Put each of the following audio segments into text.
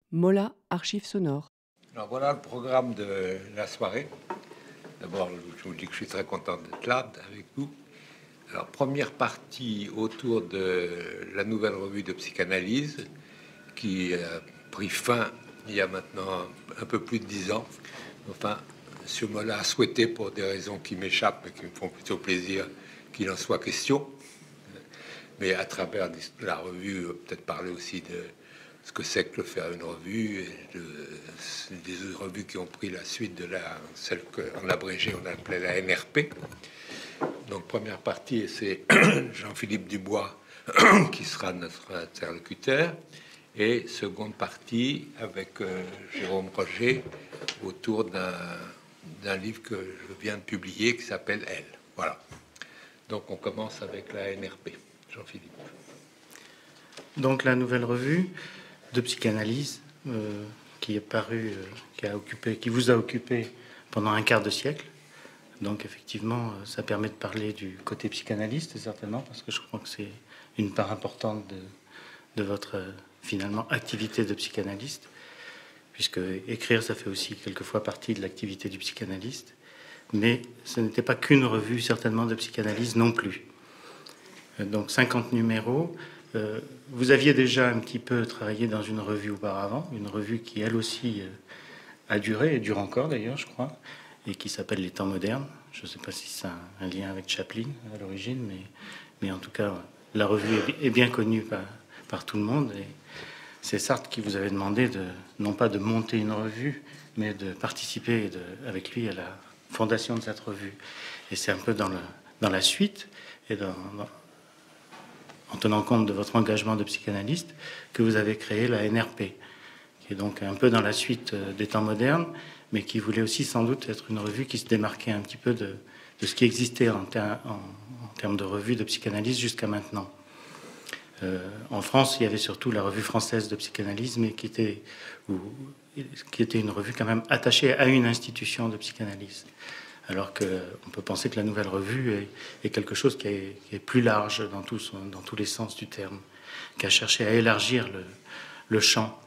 Mola, archives sonores. Alors voilà le programme de la soirée. D'abord, je vous dis que je suis très content d'être là avec vous. Alors, première partie autour de la nouvelle revue de psychanalyse qui a pris fin il y a maintenant un peu plus de 10 ans. Enfin, M. Mola a souhaité, pour des raisons qui m'échappent et qui me font plutôt plaisir, qu'il en soit question. Mais à travers la revue, peut-être parler aussi de ce que c'est que faire une revue, et des revues qui ont pris la suite de celle qu'en abrégé on appelait la NRP. Donc première partie, c'est Jean-Philippe Dubois qui sera notre interlocuteur, et seconde partie avec Jérôme Roger autour d'un livre que je viens de publier qui s'appelle Elle. Voilà. Donc on commence avec la NRP. Jean-Philippe. Donc la nouvelle revue de psychanalyse qui est parue, qui vous a occupé pendant un quart de siècle. Donc effectivement, ça permet de parler du côté psychanalyste, certainement, parce que je crois que c'est une part importante de votre finalement activité de psychanalyste, puisque écrire, ça fait aussi quelquefois partie de l'activité du psychanalyste. Mais ce n'était pas qu'une revue, certainement, de psychanalyse non plus. Donc 50 numéros. Vous aviez déjà un petit peu travaillé dans une revue auparavant, une revue qui elle aussi a duré et dure encore d'ailleurs, je crois, et qui s'appelle Les Temps modernes. Je ne sais pas si ça a un lien avec Chaplin à l'origine, mais en tout cas, la revue est bien connue par tout le monde. Et c'est Sartre qui vous avait demandé non pas de monter une revue, mais de participer avec lui à la fondation de cette revue. Et c'est un peu dans la suite et en tenant compte de votre engagement de psychanalyste, que vous avez créé la NRP, qui est donc un peu dans la suite des Temps modernes, mais qui voulait aussi sans doute être une revue qui se démarquait un petit peu de ce qui existait en termes de revue de psychanalyse jusqu'à maintenant. En France, il y avait surtout la revue française de psychanalyse, mais qui était une revue quand même attachée à une institution de psychanalyse. Alors qu'on peut penser que la nouvelle revue est quelque chose qui est plus large dans tous les sens du terme, qui a cherché à élargir le champ.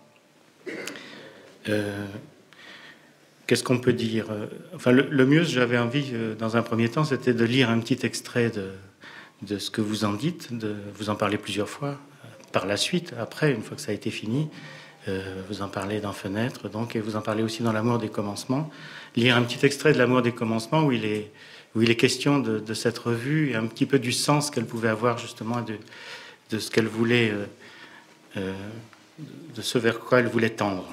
Qu'est-ce qu'on peut dire? Enfin, le mieux, j'avais envie, dans un premier temps, c'était de lire un petit extrait de ce que vous en dites, vous en parlez plusieurs fois. Par la suite, après, une fois que ça a été fini, vous en parlez dans Fenêtre, donc, et vous en parlez aussi dans L'amour des commencements. Lire un petit extrait de L'amour des commencements où il est question de cette revue et un petit peu du sens qu'elle pouvait avoir justement de ce qu'elle voulait, de ce vers quoi elle voulait tendre.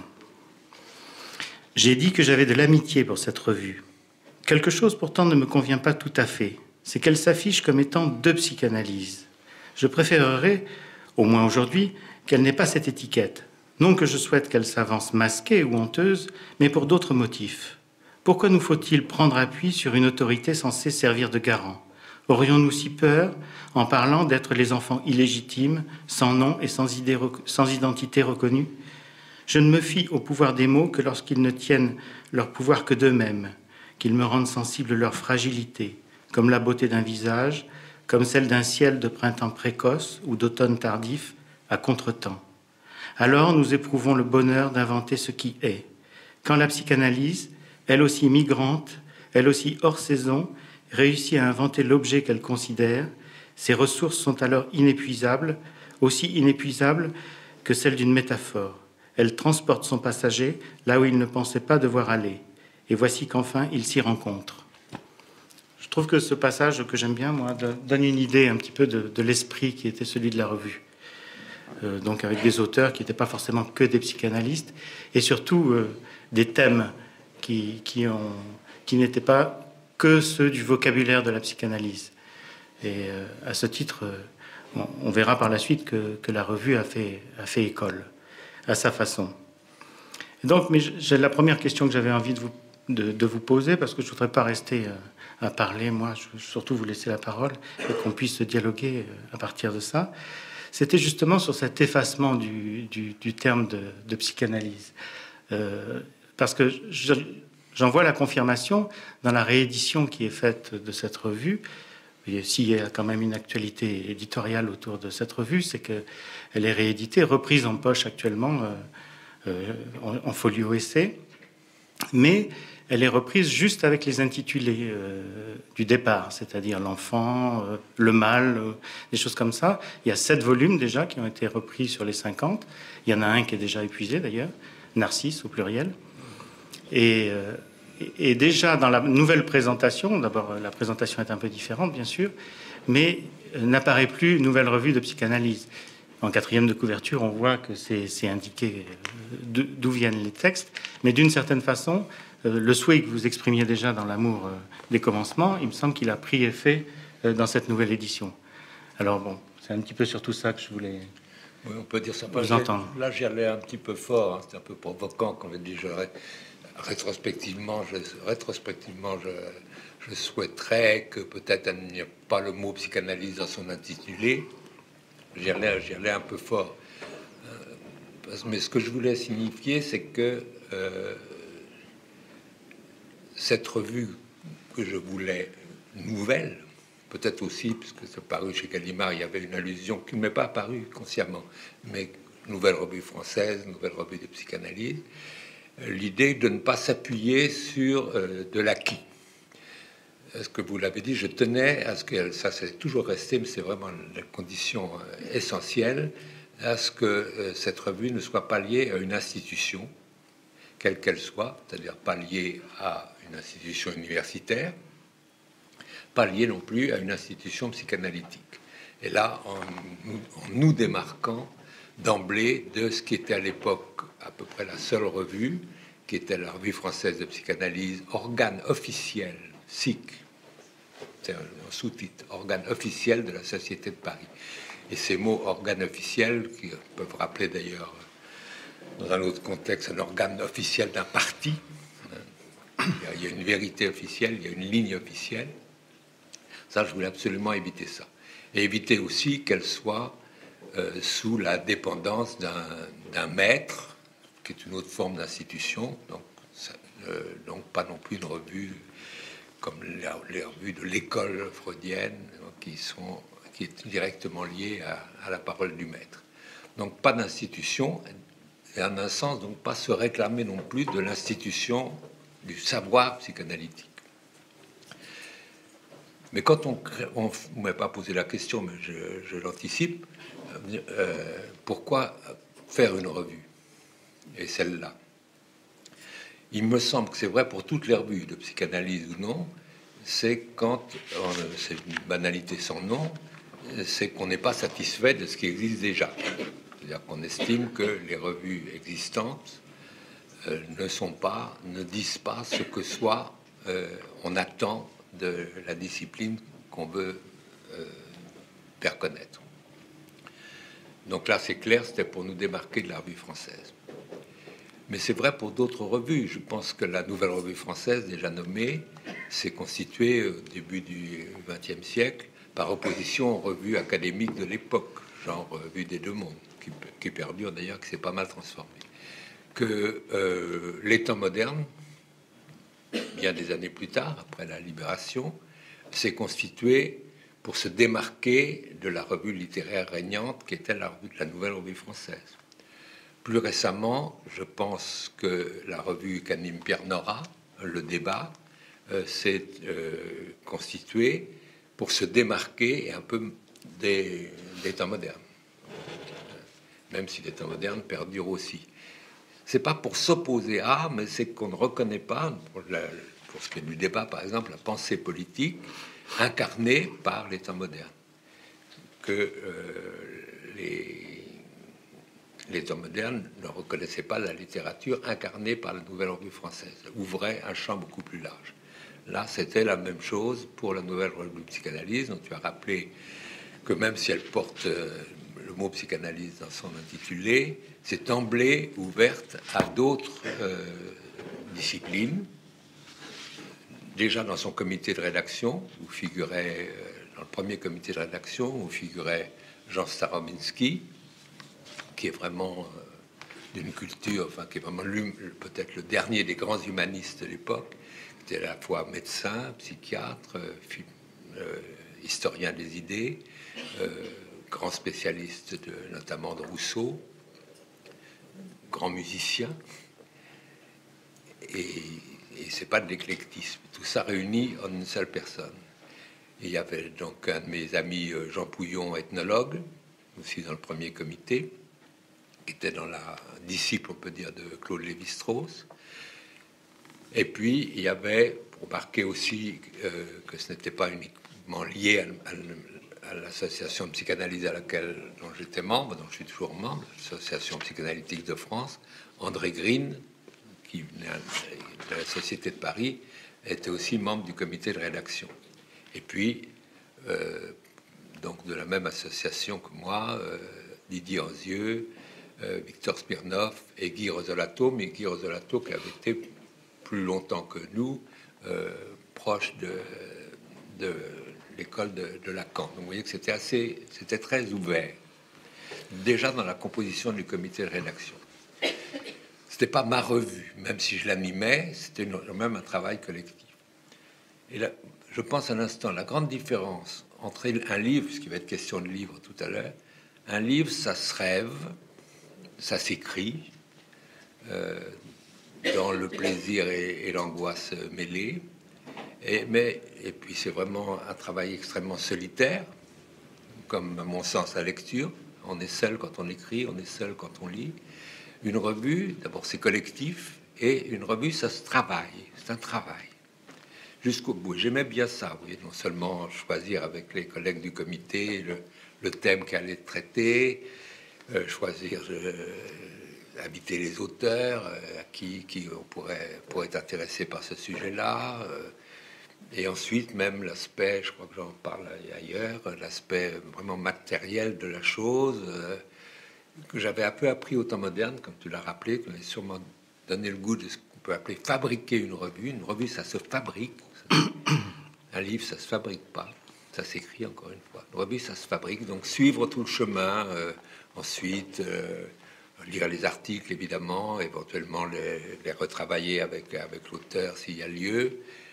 J'ai dit que j'avais de l'amitié pour cette revue. Quelque chose pourtant ne me convient pas tout à fait. C'est qu'elle s'affiche comme étant de psychanalyse. Je préférerais, au moins aujourd'hui, qu'elle n'ait pas cette étiquette. Non que je souhaite qu'elle s'avance masquée ou honteuse, mais pour d'autres motifs. Pourquoi nous faut-il prendre appui sur une autorité censée servir de garant? Aurions-nous si peur, en parlant, d'être les enfants illégitimes, sans nom et sans identité reconnue? Je ne me fie au pouvoir des mots que lorsqu'ils ne tiennent leur pouvoir que d'eux-mêmes, qu'ils me rendent sensible leur fragilité, comme la beauté d'un visage, comme celle d'un ciel de printemps précoce ou d'automne tardif à contretemps. Alors nous éprouvons le bonheur d'inventer ce qui est. Quand la psychanalyse, elle aussi migrante, elle aussi hors saison, réussit à inventer l'objet qu'elle considère, ses ressources sont alors inépuisables, aussi inépuisables que celles d'une métaphore. Elle transporte son passager là où il ne pensait pas devoir aller. Et voici qu'enfin il s'y rencontre. Je trouve que ce passage que j'aime bien, moi, donne une idée un petit peu de l'esprit qui était celui de la revue. Donc avec des auteurs qui n'étaient pas forcément que des psychanalystes, et surtout des thèmes qui n'étaient pas que ceux du vocabulaire de la psychanalyse. Et à ce titre, on verra par la suite que la revue a fait école, à sa façon. Et donc, mais j'ai la première question que j'avais envie de vous poser, parce que je ne voudrais pas rester à parler, moi, je veux surtout vous laisser la parole, et qu'on puisse dialoguer à partir de ça. C'était justement sur cet effacement du terme de psychanalyse. Parce que j'en vois la confirmation dans la réédition qui est faite de cette revue. Et s'il y a quand même une actualité éditoriale autour de cette revue, c'est qu'elle est rééditée, reprise en poche actuellement en folio essai, mais elle est reprise juste avec les intitulés du départ, c'est-à-dire l'enfant, le mâle, des choses comme ça. Il y a 7 volumes déjà qui ont été repris sur les 50. Il y en a un qui est déjà épuisé d'ailleurs, Narcisse au pluriel. Et déjà dans la nouvelle présentation, d'abord la présentation est un peu différente bien sûr, mais n'apparaît plus nouvelle revue de psychanalyse. En 4e de couverture, on voit que c'est indiqué d'où viennent les textes, mais d'une certaine façon, le souhait que vous exprimiez déjà dans l'amour des commencements, il me semble qu'il a pris effet dans cette nouvelle édition. Alors bon, c'est un petit peu sur tout ça que je voulais... Oui, on peut dire ça. Vous entendre. Là, j'y allais un petit peu fort, hein, c'est un peu provocant, comme je dis. Rétrospectivement, je souhaiterais que peut-être il n'y ait pas le mot psychanalyse dans son intitulé. J'y allais un peu fort. Mais ce que je voulais signifier, c'est que cette revue que je voulais nouvelle, peut-être aussi, puisque c'est paru chez Gallimard, il y avait une allusion qui ne m'est pas apparue consciemment, mais nouvelle revue française, nouvelle revue de psychanalyse, l'idée de ne pas s'appuyer sur de l'acquis. Ce que vous l'avez dit, je tenais à ce que ça c'est toujours resté, mais c'est vraiment la condition essentielle, à ce que cette revue ne soit pas liée à une institution, quelle qu'elle soit, c'est-à-dire pas liée à une institution universitaire, pas liée non plus à une institution psychanalytique. Et là, en nous démarquant d'emblée de ce qui était à l'époque à peu près la seule revue, qui était la Revue française de psychanalyse, organe officiel, SIC, c'est un sous-titre, organe officiel de la Société de Paris. Et ces mots organe officiel, qui peuvent rappeler d'ailleurs, dans un autre contexte, un organe officiel d'un parti, il y a une vérité officielle, il y a une ligne officielle. Ça, je voulais absolument éviter ça. Et éviter aussi qu'elle soit sous la dépendance d'un maître, qui est une autre forme d'institution, donc pas non plus une revue comme les revues de l'école freudienne, qui est directement liée à la parole du maître. Donc pas d'institution, et en un sens, donc pas se réclamer non plus de l'institution du savoir psychanalytique. Mais quand on ne m'a pas posé la question, mais je l'anticipe, pourquoi faire une revue? Et celle-là. Il me semble que c'est vrai pour toutes les revues, de psychanalyse ou non, c'est quand, c'est une banalité sans nom, c'est qu'on n'est pas satisfait de ce qui existe déjà. C'est-à-dire qu'on estime que les revues existantes ne disent pas ce que soit on attend de la discipline qu'on veut faire connaître. Donc là, c'est clair, c'était pour nous démarquer de la revue française. Mais c'est vrai pour d'autres revues. Je pense que la Nouvelle Revue Française, déjà nommée, s'est constituée au début du XXe siècle par opposition aux revues académiques de l'époque, genre Revue des Deux Mondes, qui perdure d'ailleurs, qui s'est pas mal transformée. Que les temps modernes, bien des années plus tard, après la Libération, s'est constitué pour se démarquer de la revue littéraire régnante qui était la Nouvelle Revue Française. Plus récemment, je pense que la revue qu'anime Pierre Nora, Le Débat, s'est constituée pour se démarquer un peu des temps modernes, même si les temps modernes perdurent aussi. C'est pas pour s'opposer à, mais c'est qu'on ne reconnaît pas, pour ce qui est du débat par exemple, la pensée politique incarnée par les temps modernes, que les temps modernes ne reconnaissaient pas la littérature incarnée par la Nouvelle Revue Française, ouvrait un champ beaucoup plus large. Là, c'était la même chose pour la Nouvelle Revue de Psychanalyse, dont tu as rappelé que même si elle porte le mot psychanalyse dans son intitulé, c'est d'emblée ouverte à d'autres disciplines. Déjà dans son comité de rédaction, où figurait, dans le premier comité de rédaction, où figurait Jean Starobinski, qui est vraiment d'une culture, enfin qui est vraiment peut-être le dernier des grands humanistes de l'époque, qui était à la fois médecin, psychiatre, historien des idées, grand spécialiste notamment de Rousseau, grands musiciens, et c'est pas de l'éclectisme. Tout ça réuni en une seule personne. Et il y avait donc un de mes amis, Jean Pouillon, ethnologue, aussi dans le premier comité, qui était dans la disciple, on peut dire, de Claude Lévi-Strauss. Et puis, il y avait, pour marquer aussi que ce n'était pas uniquement lié à l'association de psychanalyse dont j'étais membre, dont je suis toujours membre, l'Association psychanalytique de France, André Green, qui venait de la Société de Paris, était aussi membre du comité de rédaction. Et puis, donc de la même association que moi, Didier Anzieux, Victor Smirnov et Guy Rosolato, mais Guy Rosolato qui avait été plus longtemps que nous proche de l'école de Lacan. Donc vous voyez que c'était très ouvert, déjà dans la composition du comité de rédaction. C'était pas ma revue, même si je l'animais, c'était même un travail collectif. Et là, je pense à l'instant, la grande différence entre un livre, puisqu'il va être question de livre tout à l'heure, un livre, ça se rêve, ça s'écrit, dans le plaisir et l'angoisse mêlée, et puis c'est vraiment un travail extrêmement solitaire, comme à mon sens la lecture. On est seul quand on écrit, on est seul quand on lit. Une revue, d'abord c'est collectif, et une revue ça se travaille, c'est un travail jusqu'au bout. J'aimais bien ça, vous voyez, non seulement choisir avec les collègues du comité le thème qui allait être traité, choisir, inviter les auteurs à qui on pourrait être intéressé par ce sujet-là, et ensuite même l'aspect, je crois que j'en parle ailleurs, l'aspect vraiment matériel de la chose, que j'avais un peu appris au temps moderne, comme tu l'as rappelé, qui m'avait sûrement donné le goût de ce qu'on peut appeler fabriquer une revue. Une revue, ça se fabrique. Un livre, ça se fabrique pas. Ça s'écrit, encore une fois. Une revue, ça se fabrique. Donc, suivre tout le chemin. Ensuite, lire les articles, évidemment. Éventuellement, les retravailler avec l'auteur, s'il y a lieu.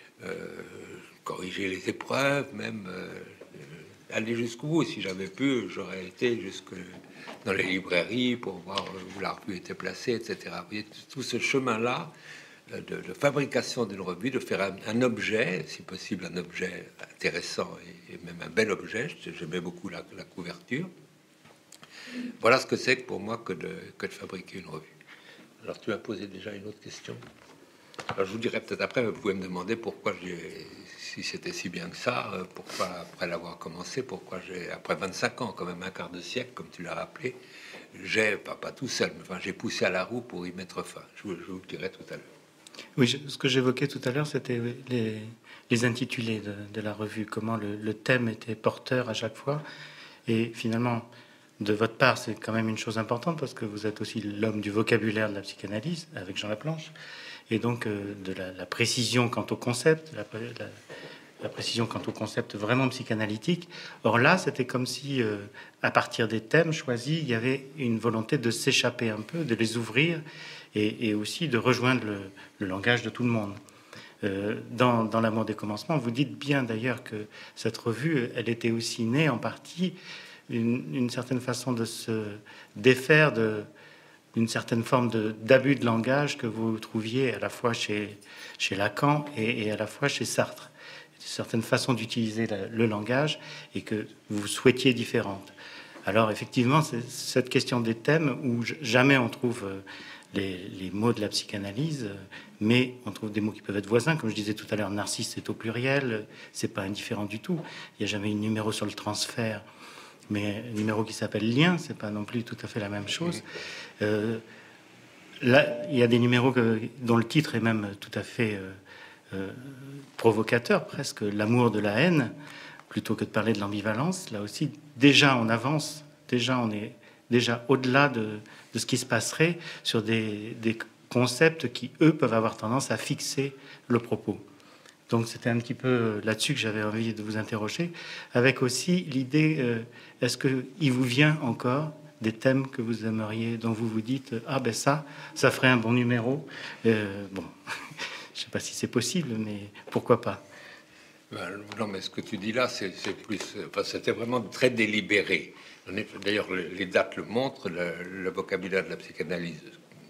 Corriger les épreuves, même. Aller jusqu'au bout. Si j'avais pu, j'aurais été jusque dans les librairies pour voir où la revue était placée, etc. Vous voyez, tout ce chemin-là de fabrication d'une revue, de faire un objet, si possible un objet intéressant et même un bel objet. J'aimais beaucoup la couverture. Voilà ce que c'est pour moi que de fabriquer une revue. Alors tu as posé déjà une autre question. Alors je vous dirai peut-être après, mais vous pouvez me demander pourquoi si c'était si bien que ça, pourquoi après l'avoir commencé, pourquoi après 25 ans, quand même un quart de siècle, comme tu l'as rappelé, pas tout seul, mais enfin j'ai poussé à la roue pour y mettre fin. Je vous le dirai tout à l'heure. Oui, ce que j'évoquais tout à l'heure, c'était les intitulés de la revue, comment le thème était porteur à chaque fois. Et finalement, de votre part, c'est quand même une chose importante parce que vous êtes aussi l'homme du vocabulaire de la psychanalyse avec Jean Laplanche. Et donc de la précision quant au concept, la précision quant au concept vraiment psychanalytique. Or là, c'était comme si, à partir des thèmes choisis, il y avait une volonté de s'échapper un peu, de les ouvrir, et aussi de rejoindre le langage de tout le monde. Dans L'amour des commencements, vous dites bien d'ailleurs que cette revue, elle était aussi née en partie une certaine façon de se défaire d'une certaine forme d'abus de langage que vous trouviez à la fois chez Lacan et à la fois chez Sartre. Certaines façons d'utiliser le langage et que vous souhaitiez différentes. Alors effectivement, c'est cette question des thèmes où jamais on trouve les mots de la psychanalyse, mais on trouve des mots qui peuvent être voisins. Comme je disais tout à l'heure, narcisse c'est au pluriel, c'est pas indifférent du tout. Il n'y a jamais un numéro sur le transfert, mais un numéro qui s'appelle lien, c'est pas non plus tout à fait la même chose. Là, il y a des numéros dont le titre est même tout à fait provocateur, presque l'amour de la haine, plutôt que de parler de l'ambivalence. Là aussi, déjà on avance, déjà on est déjà au-delà de ce qui se passerait sur des concepts qui, eux, peuvent avoir tendance à fixer le propos. Donc c'était un petit peu là-dessus que j'avais envie de vous interroger, avec aussi l'idée, est-ce qu'il vous vient encore des thèmes que vous aimeriez, dont vous vous dites, ah ben ça ferait un bon numéro. Bon, je sais pas si c'est possible, mais pourquoi pas. Non, mais ce que tu dis là, c'est plus, enfin, c'était vraiment très délibéré. D'ailleurs, les dates le montrent, le vocabulaire de la psychanalyse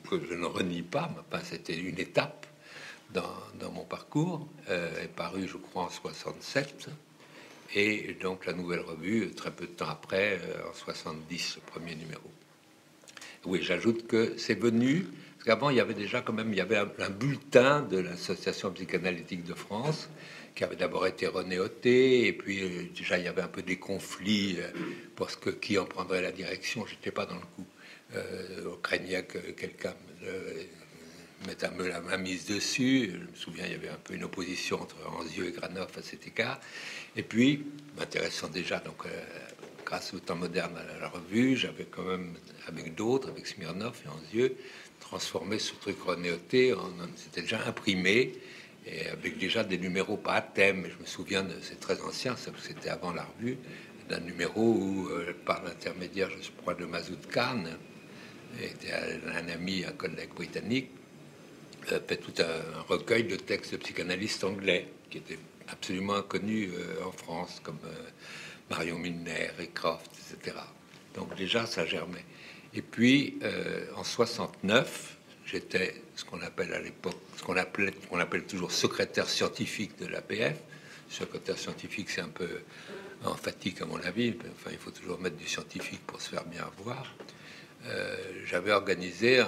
que je ne renie pas, mais enfin, c'était une étape dans mon parcours, est paru, je crois, en 67. Et donc la Nouvelle Revue, très peu de temps après, en 70, le premier numéro. Oui, j'ajoute que c'est venu, parce qu'avant, il y avait déjà quand même, il y avait un bulletin de l'Association psychanalytique de France, qui avait d'abord été renéoté, et puis déjà, il y avait un peu des conflits, parce que qui en prendrait la direction, j'étais pas dans le coup. On craignait que quelqu'un mette un peu la main mise dessus. Je me souviens, il y avait un peu une opposition entre Anzieux et Granoff à cet écart. Et puis, m'intéressant déjà, donc, grâce au temps moderne à la revue, j'avais quand même, avec d'autres, avec Smirnov et Anzieux, transformé ce truc renéoté, c'était déjà imprimé, et avec déjà des numéros pas à thème. Je me souviens, c'est très ancien, c'était avant la revue, d'un numéro où, par l'intermédiaire, je crois, de Mazout Khan, était un ami, un collègue britannique, fait tout un recueil de textes de psychanalystes anglais qui étaient absolument inconnus en France, comme Marion Milner, Croft, etc. Donc déjà, ça germait. Et puis, en 69, j'étais ce qu'on appelle à l'époque, qu'on appelle toujours secrétaire scientifique de l'APF. Secrétaire scientifique, c'est un peu emphatique à mon avis. Enfin, il faut toujours mettre du scientifique pour se faire bien voir. J'avais organisé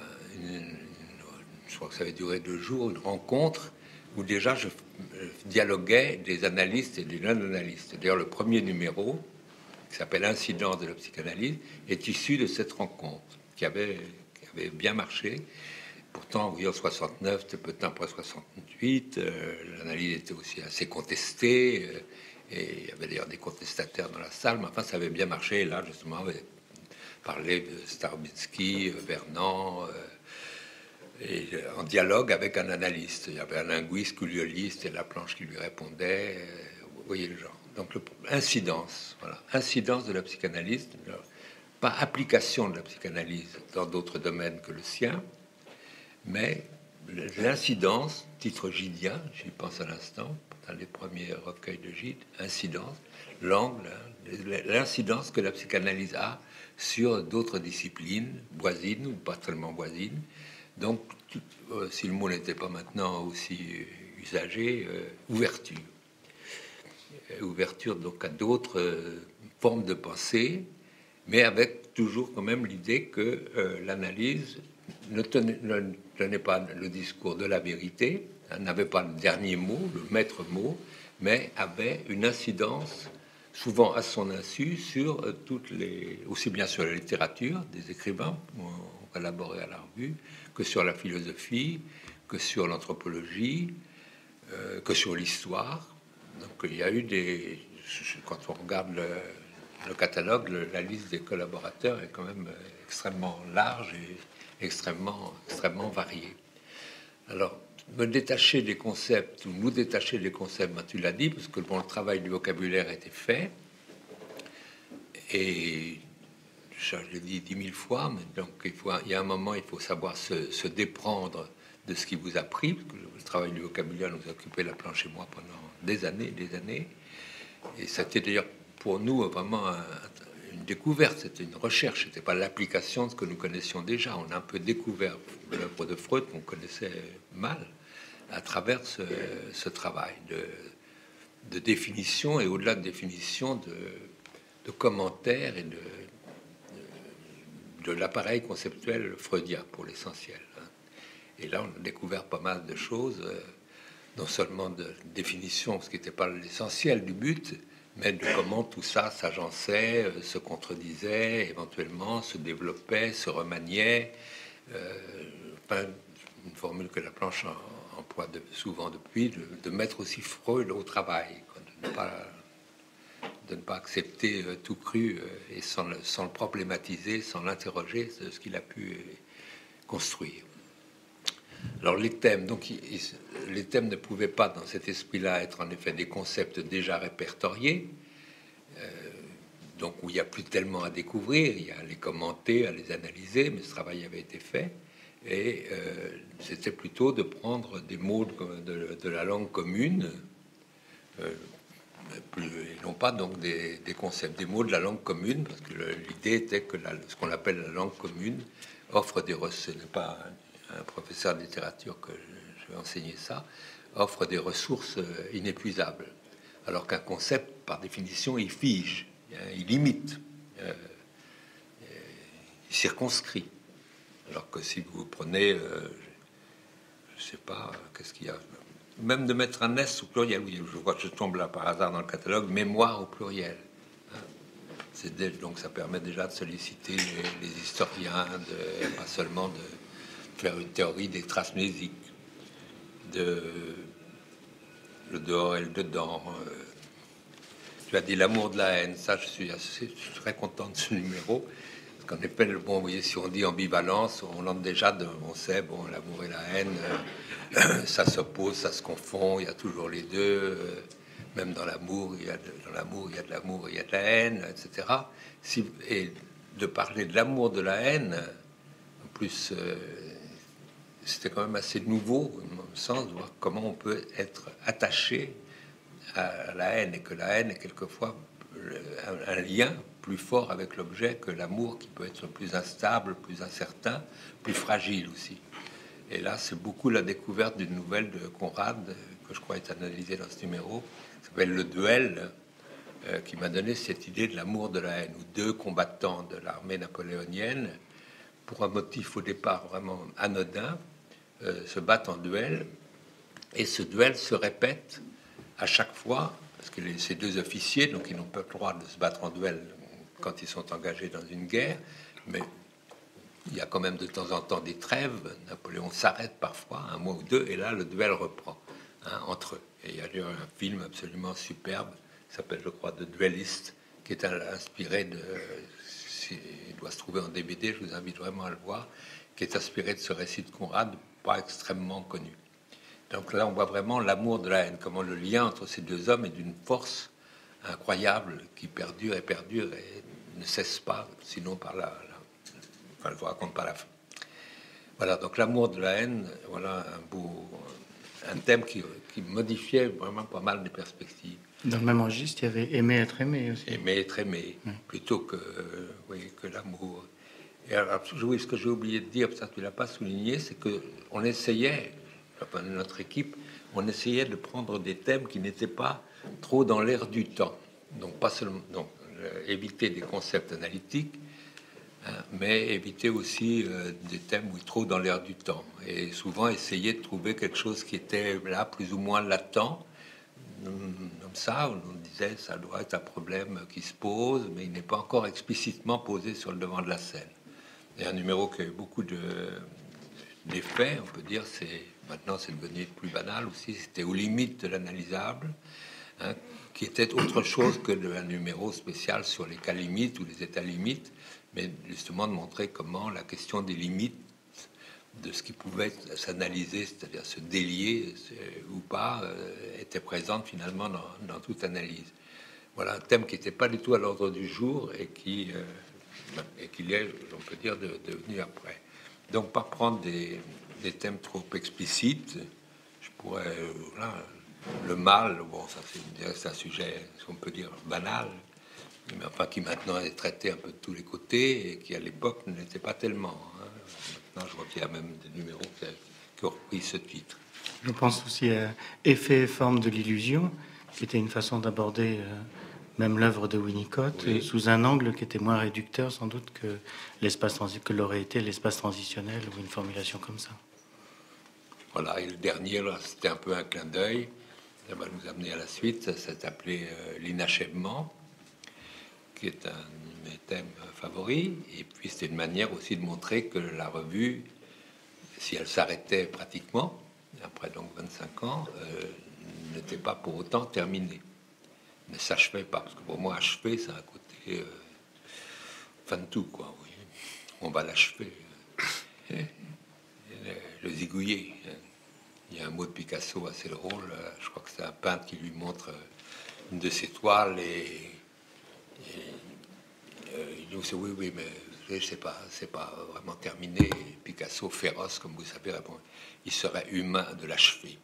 je crois que ça avait duré 2 jours, une rencontre où déjà je dialoguais des analystes et des non-analystes. D'ailleurs, le premier numéro, qui s'appelle Incidence de la psychanalyse, est issu de cette rencontre qui avait bien marché. Pourtant, oui, en 69, c'était peu de temps après 68, l'analyse était aussi assez contestée, et il y avait d'ailleurs des contestataires dans la salle, mais enfin, ça avait bien marché. Et là, justement, on avait parlé de Starobinsky, Vernant, et en dialogue avec un analyste. Il y avait un linguiste, culioliste, et Laplanche qui lui répondait. Vous voyez le genre. Donc, incidence, voilà, incidence de la psychanalyse, pas application de la psychanalyse dans d'autres domaines que le sien, mais l'incidence, titre gidien, j'y pense à l'instant, dans les premiers recueils de Gide, incidence, l'angle, l'incidence que la psychanalyse a sur d'autres disciplines, voisines ou pas tellement voisines. Donc, si le mot n'était pas maintenant aussi usagé, ouverture. Ouverture donc à d'autres formes de pensée, mais avec toujours quand même l'idée que l'analyse ne tenait pas le discours de la vérité, n'avait pas le dernier mot, le maître mot, mais avait une incidence souvent à son insu sur toutes les, aussi bien sur la littérature des écrivains qui ont collaboré à la revue, que sur la philosophie, que sur l'anthropologie, que sur l'histoire. Donc il y a eu des, quand on regarde le catalogue, la liste des collaborateurs est quand même extrêmement large et extrêmement variée. Alors, me détacher des concepts ou nous détacher des concepts, ben, tu l'as dit, parce que bon, le travail du vocabulaire a été fait. Et je l'ai dit 10 000 fois, mais donc il y a un moment, il faut savoir se déprendre de ce qui vous a pris, parce que le travail du vocabulaire nous a occupé la planche et moi pendant des années. Et c'était d'ailleurs pour nous vraiment une découverte, c'était une recherche, c'était pas l'application de ce que nous connaissions déjà. On a un peu découvert l'œuvre de Freud qu'on connaissait mal à travers ce travail de définition, et au-delà de définition, de commentaires et de l'appareil conceptuel freudien pour l'essentiel. Et là, on a découvert pas mal de choses, non seulement de définition, ce qui n'était pas l'essentiel du but, mais de comment tout ça s'agençait, se contredisait, éventuellement se développait, se remaniait. Enfin, une formule que Laplanche emploie souvent depuis, de mettre aussi Freud au travail, quoi, de ne pas accepter tout cru et sans le problématiser, sans l'interroger, ce qu'il a pu construire. Alors les thèmes, donc les thèmes ne pouvaient pas dans cet esprit-là être en effet des concepts déjà répertoriés, donc où il n'y a plus tellement à découvrir, il y a à les commenter, à les analyser, mais ce travail avait été fait, et c'était plutôt de prendre des mots de la langue commune, et non pas donc des concepts, des mots de la langue commune, parce que l'idée était que ce qu'on appelle la langue commune offre des ressources, ce n'est pas un professeur de littérature que je vais enseigner ça, offre des ressources inépuisables. Alors qu'un concept, par définition, il fige, il limite, il circonscrit. Alors que si vous prenez, je sais pas, qu'est-ce qu'il y a, même de mettre un S au pluriel, oui, je vois que je tombe là par hasard dans le catalogue, mémoire au pluriel. Donc ça permet déjà de solliciter les historiens, pas seulement de faire une théorie des traces mnésiques, de le dehors et le dedans. Tu as dit l'amour de la haine, ça je suis très content de ce numéro. Parce qu'en effet, bon, vous voyez, si on dit ambivalence, on entre déjà, on sait, bon, l'amour et la haine, ça s'oppose, ça se confond, il y a toujours les deux. Même dans l'amour, il y a de l'amour, il y a de l'amour, il y a de la haine, etc. Et de parler de l'amour, de la haine, en plus, c'était quand même assez nouveau, dans le sens de voir comment on peut être attaché à la haine, et que la haine est quelquefois un lien plus fort avec l'objet que l'amour, qui peut être plus instable, plus incertain, plus fragile aussi. Et là, c'est beaucoup la découverte d'une nouvelle de Conrad, que je crois est analysée dans ce numéro, qui s'appelle Le Duel, qui m'a donné cette idée de l'amour de la haine, où deux combattants de l'armée napoléonienne, pour un motif au départ vraiment anodin, se battent en duel, et ce duel se répète à chaque fois, parce que ces deux officiers, donc ils n'ont pas le droit de se battre en duel quand ils sont engagés dans une guerre, mais il y a quand même de temps en temps des trêves. Napoléon s'arrête parfois, un mois ou deux, et là le duel reprend entre eux. Et il y a eu un film absolument superbe, qui s'appelle, je crois, The Duelist, qui est inspiré de... Il doit se trouver en DVD, je vous invite vraiment à le voir, qui est inspiré de ce récit de Conrad, pas extrêmement connu. Donc là, on voit vraiment l'amour de la haine, comment le lien entre ces deux hommes est d'une force incroyable qui perdure et ne cesse pas, sinon par enfin, je vous raconte pas la fin. Voilà, donc l'amour de la haine, voilà un thème qui modifiait vraiment pas mal de perspectives. Dans le même registre, il y avait aimer être aimé aussi. Aimer être aimé, plutôt que, que l'amour. Et alors, oui, ce que j'ai oublié de dire, ça tu l'as pas souligné, c'est que on essayait, enfin, notre équipe, on essayait de prendre des thèmes qui n'étaient pas trop dans l'air du temps. Donc pas seulement, donc éviter des concepts analytiques, mais éviter aussi des thèmes trop dans l'air du temps. Et souvent essayer de trouver quelque chose qui était là plus ou moins latent. Comme ça, on disait ça doit être un problème qui se pose, mais il n'est pas encore explicitement posé sur le devant de la scène. Et un numéro qui a eu beaucoup d'effets, on peut dire, maintenant c'est devenu plus banal aussi, c'était aux limites de l'analysable, qui était autre chose que un numéro spécial sur les cas limites ou les états limites, mais justement de montrer comment la question des limites de ce qui pouvait s'analyser, c'est-à-dire se délier ou pas, était présente finalement dans toute analyse. Voilà un thème qui n'était pas du tout à l'ordre du jour et qui est, on peut dire, devenu après. Donc, pas prendre des thèmes trop explicites. Je pourrais, le mal, bon, ça c'est un sujet, si on peut dire, banal, mais enfin qui maintenant est traité un peu de tous les côtés et qui à l'époque ne l'était pas tellement. Maintenant, je vois qu'il y a même des numéros qui ont repris ce titre. Je pense aussi à Effet et forme de l'illusion, qui était une façon d'aborder même l'œuvre de Winnicott, oui, sous un angle qui était moins réducteur sans doute que que l'aurait été l'espace transitionnel ou une formulation comme ça. Voilà, et le dernier, là, c'était un peu un clin d'œil. Ça va nous amener à la suite. Ça s'est appelé l'inachèvement, qui est un de mes thèmes favoris. Et puis, c'était une manière aussi de montrer que la revue, si elle s'arrêtait pratiquement, après donc 25 ans, n'était pas pour autant terminée. Ne s'achevait pas, parce que pour moi, achever, c'est un côté fin de tout, quoi. Oui. On va l'achever. Le zigouiller. Il y a un mot de Picasso assez drôle. Je crois que c'est un peintre qui lui montre une de ses toiles et il dit oui, mais c'est pas vraiment terminé. Et Picasso, féroce, comme vous savez, répond il serait humain de l'achever.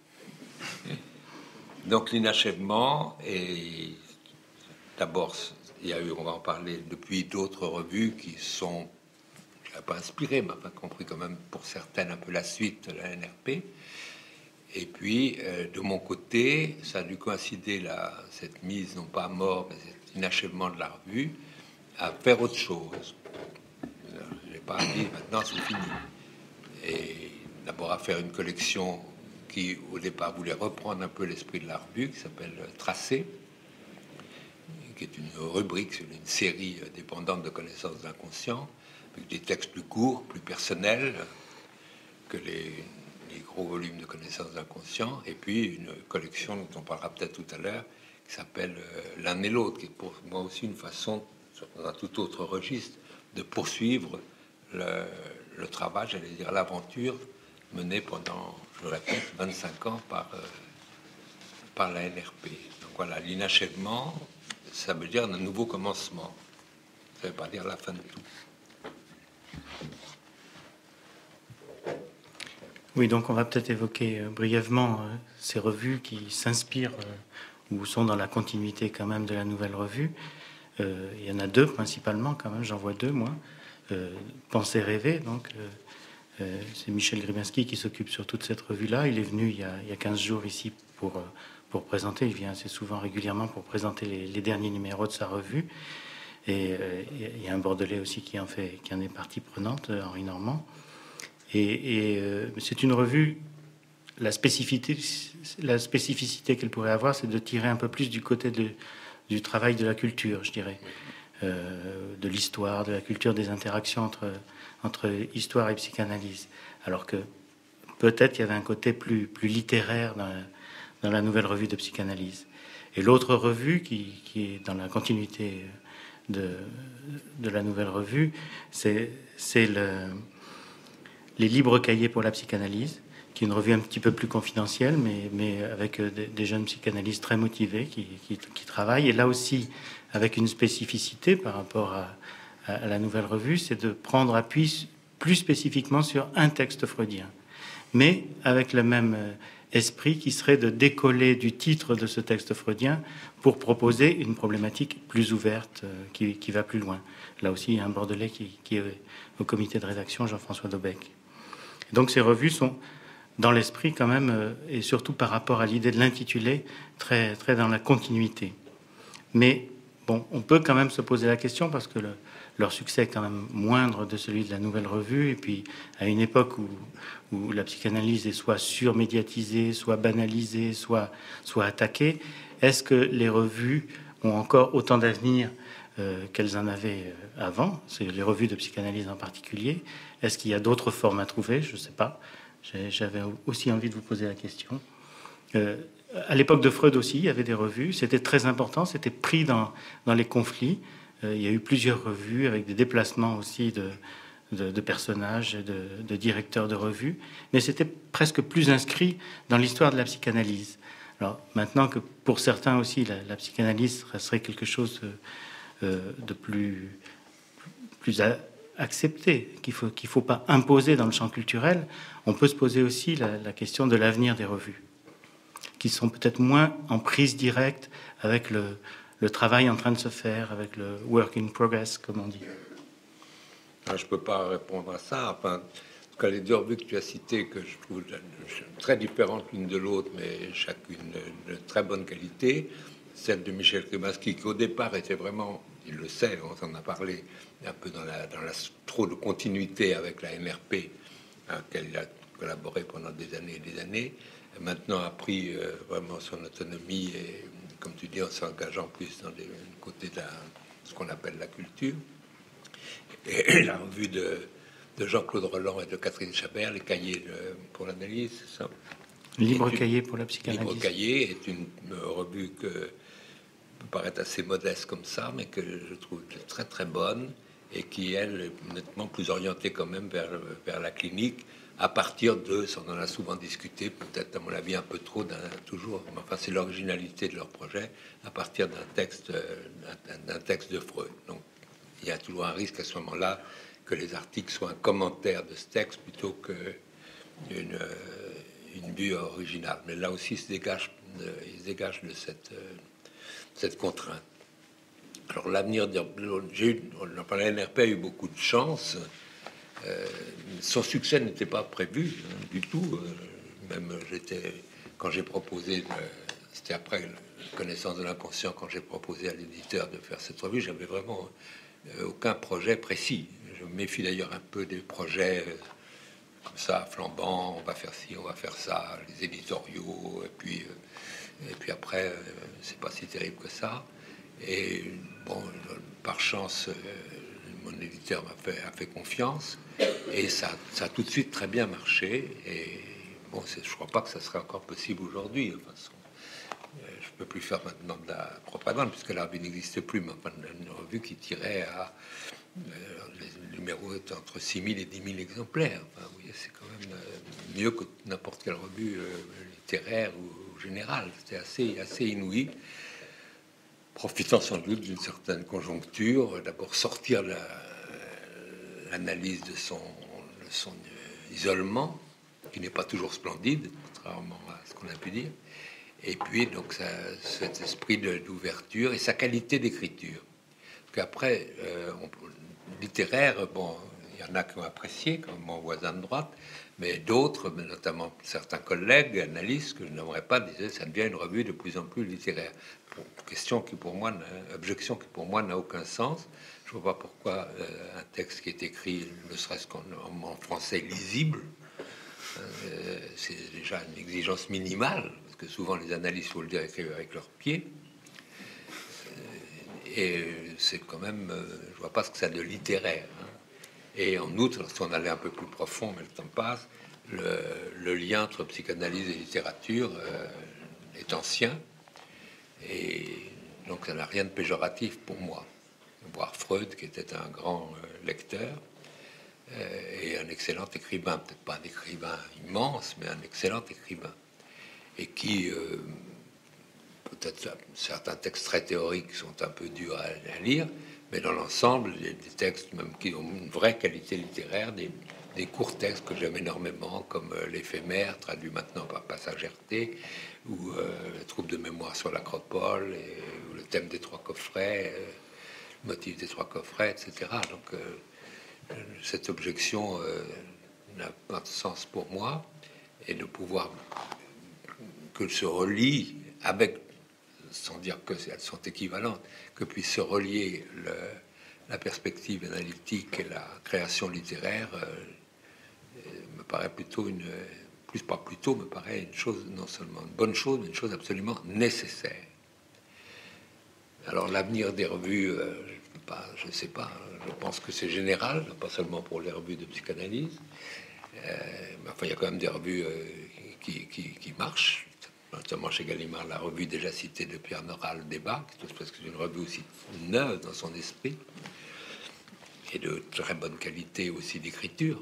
Donc l'inachèvement, et d'abord, il y a eu, on va en parler depuis, d'autres revues qui sont pas inspiré, mais enfin compris quand même pour certaines un peu la suite de la NRP. Et puis, de mon côté, ça a dû coïncider cette mise, non pas à mort, mais cet inachèvement de la revue, à faire autre chose. Je n'ai pas dit maintenant c'est fini. Et d'abord à faire une collection qui, au départ, voulait reprendre un peu l'esprit de la revue, qui s'appelle Tracé, qui est une rubrique sur une série dépendante de connaissances de l'inconscient, avec des textes plus courts, plus personnels que les gros volumes de connaissances de l'inconscient, et puis une collection dont on parlera peut-être tout à l'heure, qui s'appelle L'un et l'autre, qui est pour moi aussi une façon, dans un tout autre registre, de poursuivre le travail, j'allais dire l'aventure, menée pendant, je le répète, 25 ans par la NRP. Donc voilà, l'inachèvement, ça veut dire un nouveau commencement. Ça ne veut pas dire la fin de tout. Oui, donc on va peut-être évoquer brièvement ces revues qui s'inspirent ou sont dans la continuité quand même de la nouvelle revue. Il y en a deux principalement quand même, j'en vois deux moi. Penser rêver, donc c'est Michel Grybinski qui s'occupe sur toute cette revue-là. Il est venu il y a 15 jours ici pour présenter, il vient assez souvent régulièrement pour présenter les derniers numéros de sa revue. Et il y a un Bordelais aussi qui en est partie prenante, Henri Normand. Et c'est une revue, la spécificité qu'elle pourrait avoir, c'est de tirer un peu plus du côté du travail de la culture, je dirais, de l'histoire, de la culture, des interactions entre histoire et psychanalyse. Alors que peut-être il y avait un côté plus littéraire dans la nouvelle revue de psychanalyse. Et l'autre revue qui est dans la continuité de la nouvelle revue, c'est les libres cahiers pour la psychanalyse, qui est une revue un petit peu plus confidentielle, mais avec des jeunes psychanalystes très motivés qui travaillent. Et là aussi, avec une spécificité par rapport à la nouvelle revue, c'est de prendre appui plus spécifiquement sur un texte freudien, mais avec le même esprit qui serait de décoller du titre de ce texte freudien pour proposer une problématique plus ouverte qui va plus loin. Là aussi, il y a un Bordelais qui est au comité de rédaction, Jean-François Daubec. Donc ces revues sont dans l'esprit quand même, et surtout par rapport à l'idée de l'intitulé, très, très dans la continuité. Mais bon, on peut quand même se poser la question parce que leur succès est quand même moindre de celui de la nouvelle revue. Et puis à une époque où la psychanalyse est soit surmédiatisée, soit banalisée, soit attaquée, est-ce que les revues ont encore autant d'avenir qu'elles en avaient avant? C'est les revues de psychanalyse en particulier. Est-ce qu'il y a d'autres formes à trouver? Je ne sais pas. J'avais aussi envie de vous poser la question. À l'époque de Freud aussi, il y avait des revues. C'était très important. C'était pris dans les conflits. Il y a eu plusieurs revues avec des déplacements aussi de personnages, de directeurs de revues. Mais c'était presque plus inscrit dans l'histoire de la psychanalyse. Alors maintenant que pour certains aussi, la psychanalyse serait quelque chose de plus accepté, qu'il faut pas imposer dans le champ culturel, on peut se poser aussi la question de l'avenir des revues, qui sont peut-être moins en prise directe avec le travail en train de se faire, avec le work in progress, comme on dit. Alors, je ne peux pas répondre à ça. Enfin, en tout cas, les deux revues que tu as citées, que je trouve très différentes l'une de l'autre, mais chacune de très bonne qualité, celle de Michel Grybinski, qui au départ était vraiment, il le sait, on en a parlé, un peu dans la trop de continuité avec la NRP, à laquelle il a collaboré pendant des années et des années. Et maintenant a pris vraiment son autonomie et, comme tu dis, en s'engageant plus dans le côté de ce qu'on appelle la culture. Et la revue de Jean-Claude Roland et de Catherine Chabert, les cahiers pour l'analyse, c'est ça. Libre cahier pour la psychanalyse. Libre cahier est une revue que peut paraître assez modeste comme ça, mais que je trouve très très bonne et qui, elle, est nettement plus orientée quand même vers la clinique, à partir de, ça on en a souvent discuté, peut-être à mon avis un peu trop, toujours, mais enfin c'est l'originalité de leur projet, à partir d'un texte de Freud. Donc il y a toujours un risque à ce moment-là que les articles soient un commentaire de ce texte plutôt qu'une vue originale. Mais là aussi, ils se dégagent de cette contrainte. Alors l'avenir, la NRP a eu beaucoup de chance Son succès n'était pas prévu du tout. Même quand j'ai proposé, c'était après connaissance de l'inconscient, quand j'ai proposé à l'éditeur de faire cette revue, j'avais vraiment aucun projet précis. Je me méfie d'ailleurs un peu des projets comme ça, flambant, on va faire ci, on va faire ça, les éditoriaux, et puis après, c'est pas si terrible que ça. Et bon, par chance, mon éditeur a fait confiance, et ça a tout de suite très bien marché. Et bon, je crois pas que ça serait encore possible aujourd'hui. De toute façon, je peux plus faire maintenant de la propagande, puisque la revue n'existe plus, mais enfin, une revue qui tirait à les numéros étaient entre 6 000 et 10 000 exemplaires. Enfin, oui, c'est quand même mieux que n'importe quelle revue littéraire ou générale. C'était assez inouï, profitant sans doute d'une certaine conjoncture. D'abord sortir l'analyse de son isolement, qui n'est pas toujours splendide, contrairement à ce qu'on a pu dire. Et puis donc cet esprit d'ouverture et sa qualité d'écriture. Qu'après, littéraire, bon, il y en a qui ont apprécié, comme mon voisin de droite, mais d'autres, notamment certains collègues analystes que je n'aimerais pas, disaient ça devient une revue de plus en plus littéraire. Objection qui pour moi n'a aucun sens. Je vois pas pourquoi un texte qui est écrit, ne serait-ce qu'en français lisible, c'est déjà une exigence minimale, parce que souvent les analystes, faut le dire, écrivent avec leurs pieds. Et c'est quand même, je vois pas ce que ça a de littéraire. Hein. Et en outre, lorsqu'on allait un peu plus profond, mais le temps passe, le lien entre psychanalyse et littérature est ancien. Et donc ça n'a rien de péjoratif pour moi. Voir Freud, qui était un grand lecteur et un excellent écrivain, peut-être pas un écrivain immense, mais un excellent écrivain. Et qui... peut-être certains textes très théoriques sont un peu durs à lire, mais dans l'ensemble, il y a des textes même qui ont une vraie qualité littéraire, des courts textes que j'aime énormément, comme L'éphémère, traduit maintenant par Passage RT, ou Le trouble de mémoire sur l'Acropole, ou le thème des trois coffrets, le motif des trois coffrets, etc. Donc cette objection n'a pas de sens pour moi, et de pouvoir que se relie avec, sans dire qu'elles sont équivalentes, que puisse se relier la perspective analytique et la création littéraire, me paraît plutôt me paraît une chose, non seulement une bonne chose, mais une chose absolument nécessaire. Alors l'avenir des revues, je ne sais pas, je pense que c'est général, pas seulement pour les revues de psychanalyse, mais enfin il y a quand même des revues qui marchent, notamment chez Gallimard, la revue déjà citée de Pierre Nora, Le Débat, parce que c'est une revue aussi neuve dans son esprit, et de très bonne qualité aussi d'écriture.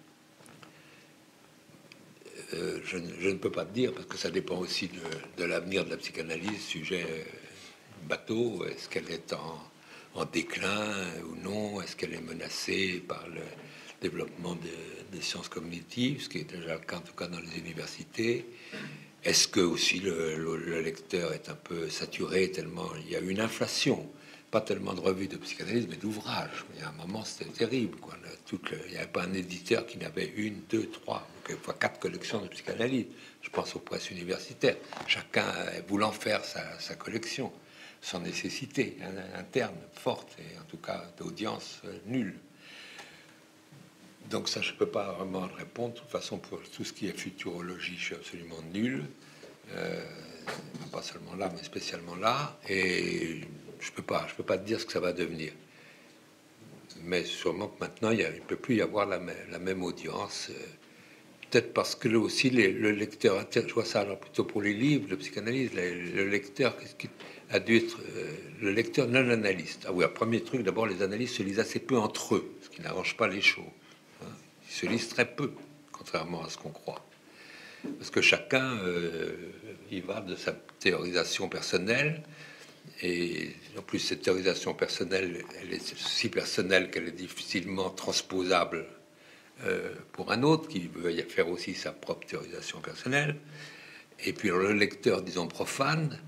Je ne peux pas te dire, parce que ça dépend aussi de l'avenir de la psychanalyse, sujet bateau, est-ce qu'elle est en déclin ou non, est-ce qu'elle est menacée par le développement des sciences cognitives, ce qui est déjà le cas en tout cas dans les universités. Est-ce que aussi le lecteur est un peu saturé tellement il y a une inflation, pas tellement de revues de psychanalyse, mais d'ouvrages. Il y a un moment, c'était terrible, quoi. Il n'y avait pas un éditeur qui n'avait 1, 2, 3, quelquefois 4 collections de psychanalyse. Je pense aux presses universitaires. Chacun voulant faire sa collection, sans nécessité interne forte, et en tout cas d'audience nulle. Donc ça, je peux pas vraiment répondre. De toute façon, pour tout ce qui est futurologie, je suis absolument nul. Pas seulement là, mais spécialement là. Et je peux pas te dire ce que ça va devenir. Mais sûrement que maintenant, il ne peut plus y avoir la même audience. Peut-être parce que là aussi, le lecteur, je vois ça alors plutôt pour les livres de psychanalyse, le lecteur a dû être le lecteur non analyste. Ah oui, un premier truc, d'abord, les analystes se lisent assez peu entre eux, ce qui n'arrange pas les choses. Ils se lisent très peu, contrairement à ce qu'on croit. Parce que chacun y va de sa théorisation personnelle, et en plus cette théorisation personnelle, elle est si personnelle qu'elle est difficilement transposable pour un autre qui veut y faire aussi sa propre théorisation personnelle. Et puis le lecteur, disons profane,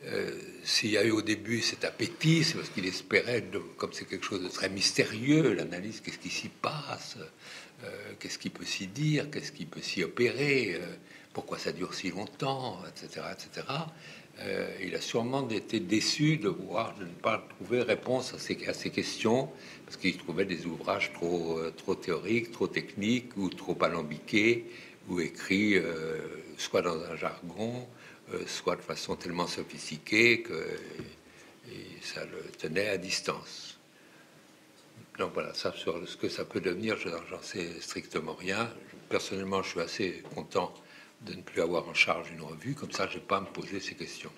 s'il y a eu au début cet appétit, c'est parce qu'il espérait, comme c'est quelque chose de très mystérieux, l'analyse, qu'est-ce qui s'y passe, qu'est-ce qui peut s'y dire, qu'est-ce qui peut s'y opérer, pourquoi ça dure si longtemps, etc., etc. Il a sûrement été déçu de ne pas trouver réponse à ces questions, parce qu'il trouvait des ouvrages trop théoriques, trop techniques, ou trop alambiqués, ou écrits soit dans un jargon, soit de façon tellement sophistiquée que ça le tenait à distance. Donc voilà, ça, sur ce que ça peut devenir, j'en sais strictement rien. Personnellement, je suis assez content de ne plus avoir en charge une revue, comme ça je n'ai pas à me poser ces questions.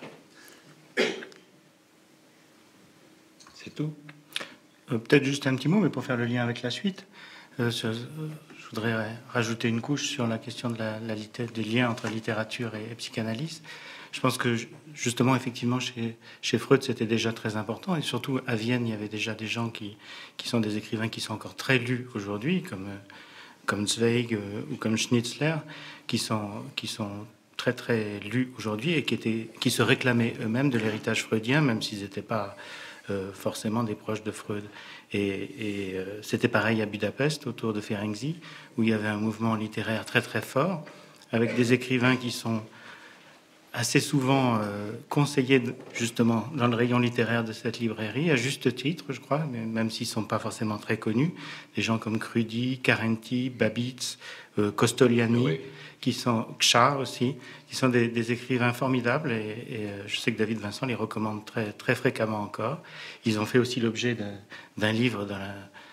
C'est tout. Peut-être juste un petit mot, mais pour faire le lien avec la suite, je voudrais rajouter une couche sur la question de des liens entre littérature et psychanalyse. Je pense que justement, effectivement, chez Freud, c'était déjà très important, et surtout à Vienne, il y avait déjà des gens qui sont des écrivains qui sont encore très lus aujourd'hui, comme Zweig ou comme Schnitzler, qui sont très très lus aujourd'hui et qui se réclamaient eux-mêmes de l'héritage freudien, même s'ils n'étaient pas forcément des proches de Freud. Et c'était pareil à Budapest, autour de Ferenczi, où il y avait un mouvement littéraire très très fort, avec des écrivains qui sont assez souvent conseillés justement dans le rayon littéraire de cette librairie, à juste titre, je crois, même s'ils ne sont pas forcément très connus. Des gens comme Crudi, Carenti, Babitz, Costoliani, oui, qui sont Kcha aussi, qui sont des écrivains formidables, et je sais que David Vincent les recommande très, très fréquemment encore. Ils ont fait aussi l'objet d'un livre dans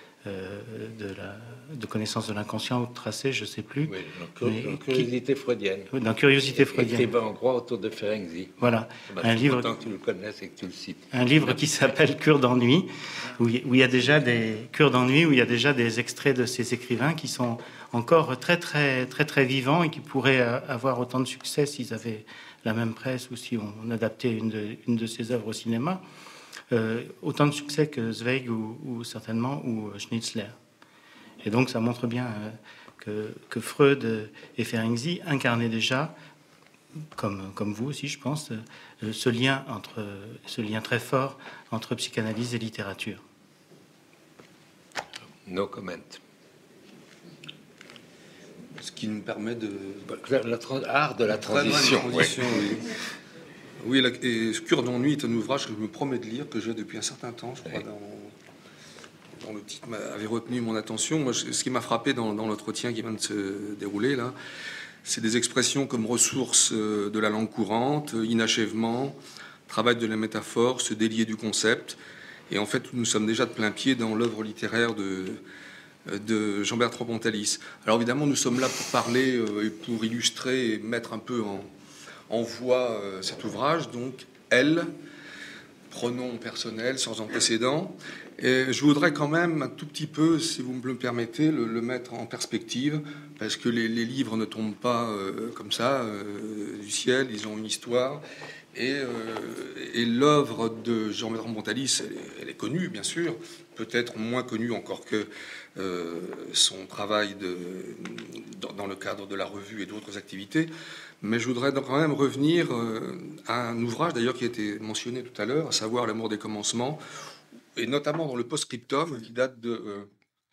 de connaissance de l'inconscient ou de tracé, je ne sais plus. Oui, dans Curiosité freudienne. Dans Curiosité freudienne. Écrivain hongrois autour de Ferenczi. Voilà. Un livre que tu le connaisses et que tu le cites. Un livre qui s'appelle Cure d'ennui, où il y a déjà des cures d'ennui, où il y a déjà des extraits de ces écrivains qui sont encore très, très, très, très vivants et qui pourraient avoir autant de succès s'ils avaient la même presse ou si on adaptait une de ces œuvres au cinéma. Autant de succès que Zweig ou certainement ou Schnitzler. Et donc ça montre bien que Freud et Ferenczi incarnaient déjà, comme vous aussi je pense, ce lien très fort entre psychanalyse et littérature. No comment. Ce qui nous permet de... Art de la transition. Oui. Oui, et Cure d'ennui est un ouvrage que je me promets de lire, que j'ai depuis un certain temps, je crois, dont le titre avait retenu mon attention. Moi, ce qui m'a frappé dans l'entretien qui vient de se dérouler, là, c'est des expressions comme ressources de la langue courante, inachèvement, travail de la métaphore, se délier du concept. Et en fait, nous sommes déjà de plein pied dans l'œuvre littéraire de Jean-Bertrand Pontalis. Alors évidemment, nous sommes là pour parler et pour illustrer et mettre un peu en voix cet ouvrage, donc elle, pronom personnel sans antécédent. Et je voudrais quand même un tout petit peu, si vous me le permettez, le mettre en perspective, parce que les livres ne tombent pas comme ça du ciel, ils ont une histoire. Et l'œuvre de Jean-Bertrand Pontalis, elle est connue, bien sûr, peut-être moins connue encore que son travail dans le cadre de la revue et d'autres activités. Mais je voudrais quand même revenir à un ouvrage, d'ailleurs, qui a été mentionné tout à l'heure, à savoir L'amour des commencements, et notamment dans le post-scriptum, qui date de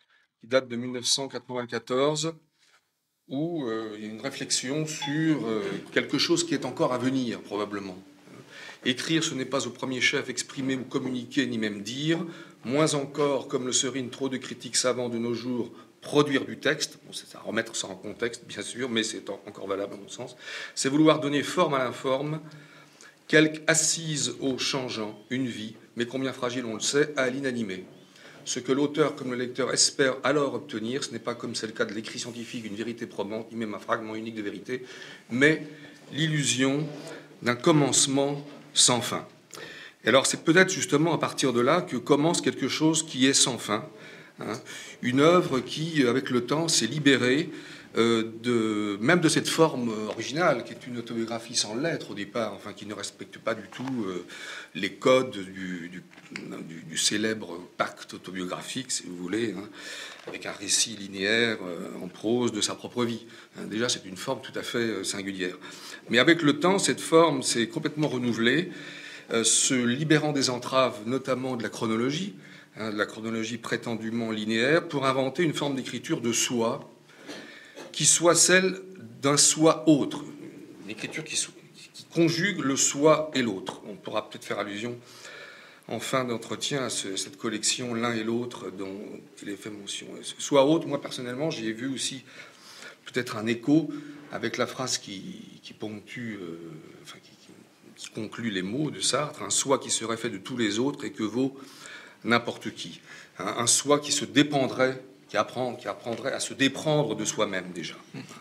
1994, où il y a une réflexion sur quelque chose qui est encore à venir, probablement. Écrire, ce n'est pas au premier chef exprimer ou communiquer, ni même dire, moins encore, comme le serine trop de critiques savants de nos jours, produire du texte. Bon, c'est à remettre ça en contexte, bien sûr, mais c'est encore valable à mon sens. C'est vouloir donner forme à l'informe, quelque assise au changeant, une vie, mais combien fragile, on le sait, à l'inanimé. Ce que l'auteur comme le lecteur espère alors obtenir, ce n'est pas, comme c'est le cas de l'écrit scientifique, une vérité probante, ni même un fragment unique de vérité, mais l'illusion d'un commencement sans fin. Et alors c'est peut-être justement à partir de là que commence quelque chose qui est sans fin, hein, une œuvre qui, avec le temps, s'est libérée même de cette forme originale, qui est une autobiographie sans lettres au départ, enfin qui ne respecte pas du tout les codes du célèbre pacte autobiographique, si vous voulez, hein, avec un récit linéaire en prose de sa propre vie. Hein, déjà, c'est une forme tout à fait singulière. Mais avec le temps, cette forme s'est complètement renouvelée. se libérant des entraves, notamment de la chronologie prétendument linéaire, pour inventer une forme d'écriture de soi qui soit celle d'un soi autre, une écriture qui conjugue le soi et l'autre. On pourra peut-être faire allusion en fin d'entretien à cette collection L'un et l'autre dont il est fait mention. Soi autre, moi personnellement, j'y ai vu aussi peut-être un écho avec la phrase qui ponctue, qui conclut les mots de Sartre, un soi qui serait fait de tous les autres et que vaut n'importe qui. Un soi qui se dépendrait, qui apprendrait à se déprendre de soi-même déjà.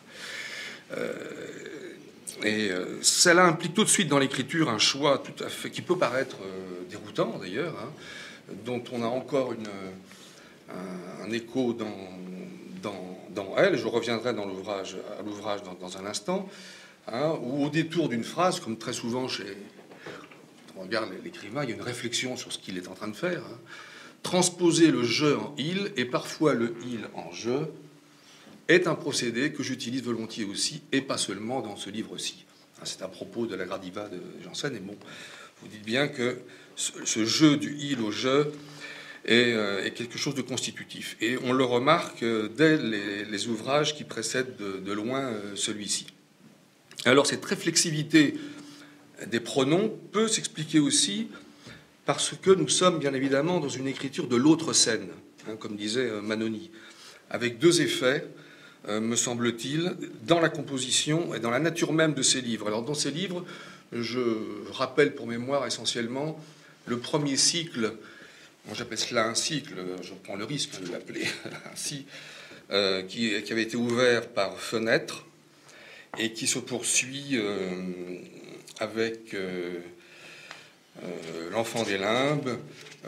Cela implique tout de suite dans l'écriture un choix tout à fait qui peut paraître déroutant d'ailleurs, dont on a encore un écho dans elle. Je reviendrai à l'ouvrage dans un instant, où au détour d'une phrase, comme très souvent quand on regarde l'écrivain, il y a une réflexion sur ce qu'il est en train de faire. Transposer le je en il et parfois le il en je est un procédé que j'utilise volontiers aussi, et pas seulement dans ce livre-ci. C'est à propos de la Gradiva de Janssen, et bon, vous dites bien que ce jeu du il au je est quelque chose de constitutif. Et on le remarque dès les ouvrages qui précèdent de loin celui-ci. Alors cette réflexivité des pronoms peut s'expliquer aussi parce que nous sommes bien évidemment dans une écriture de l'autre scène, comme disait Manoni, avec deux effets, me semble-t-il, dans la composition et dans la nature même de ces livres. Alors dans ces livres, je rappelle pour mémoire essentiellement le premier cycle, j'appelle cela un cycle, je prends le risque de l'appeler ainsi, qui avait été ouvert par Fenêtre et qui se poursuit avec L'Enfant des Limbes,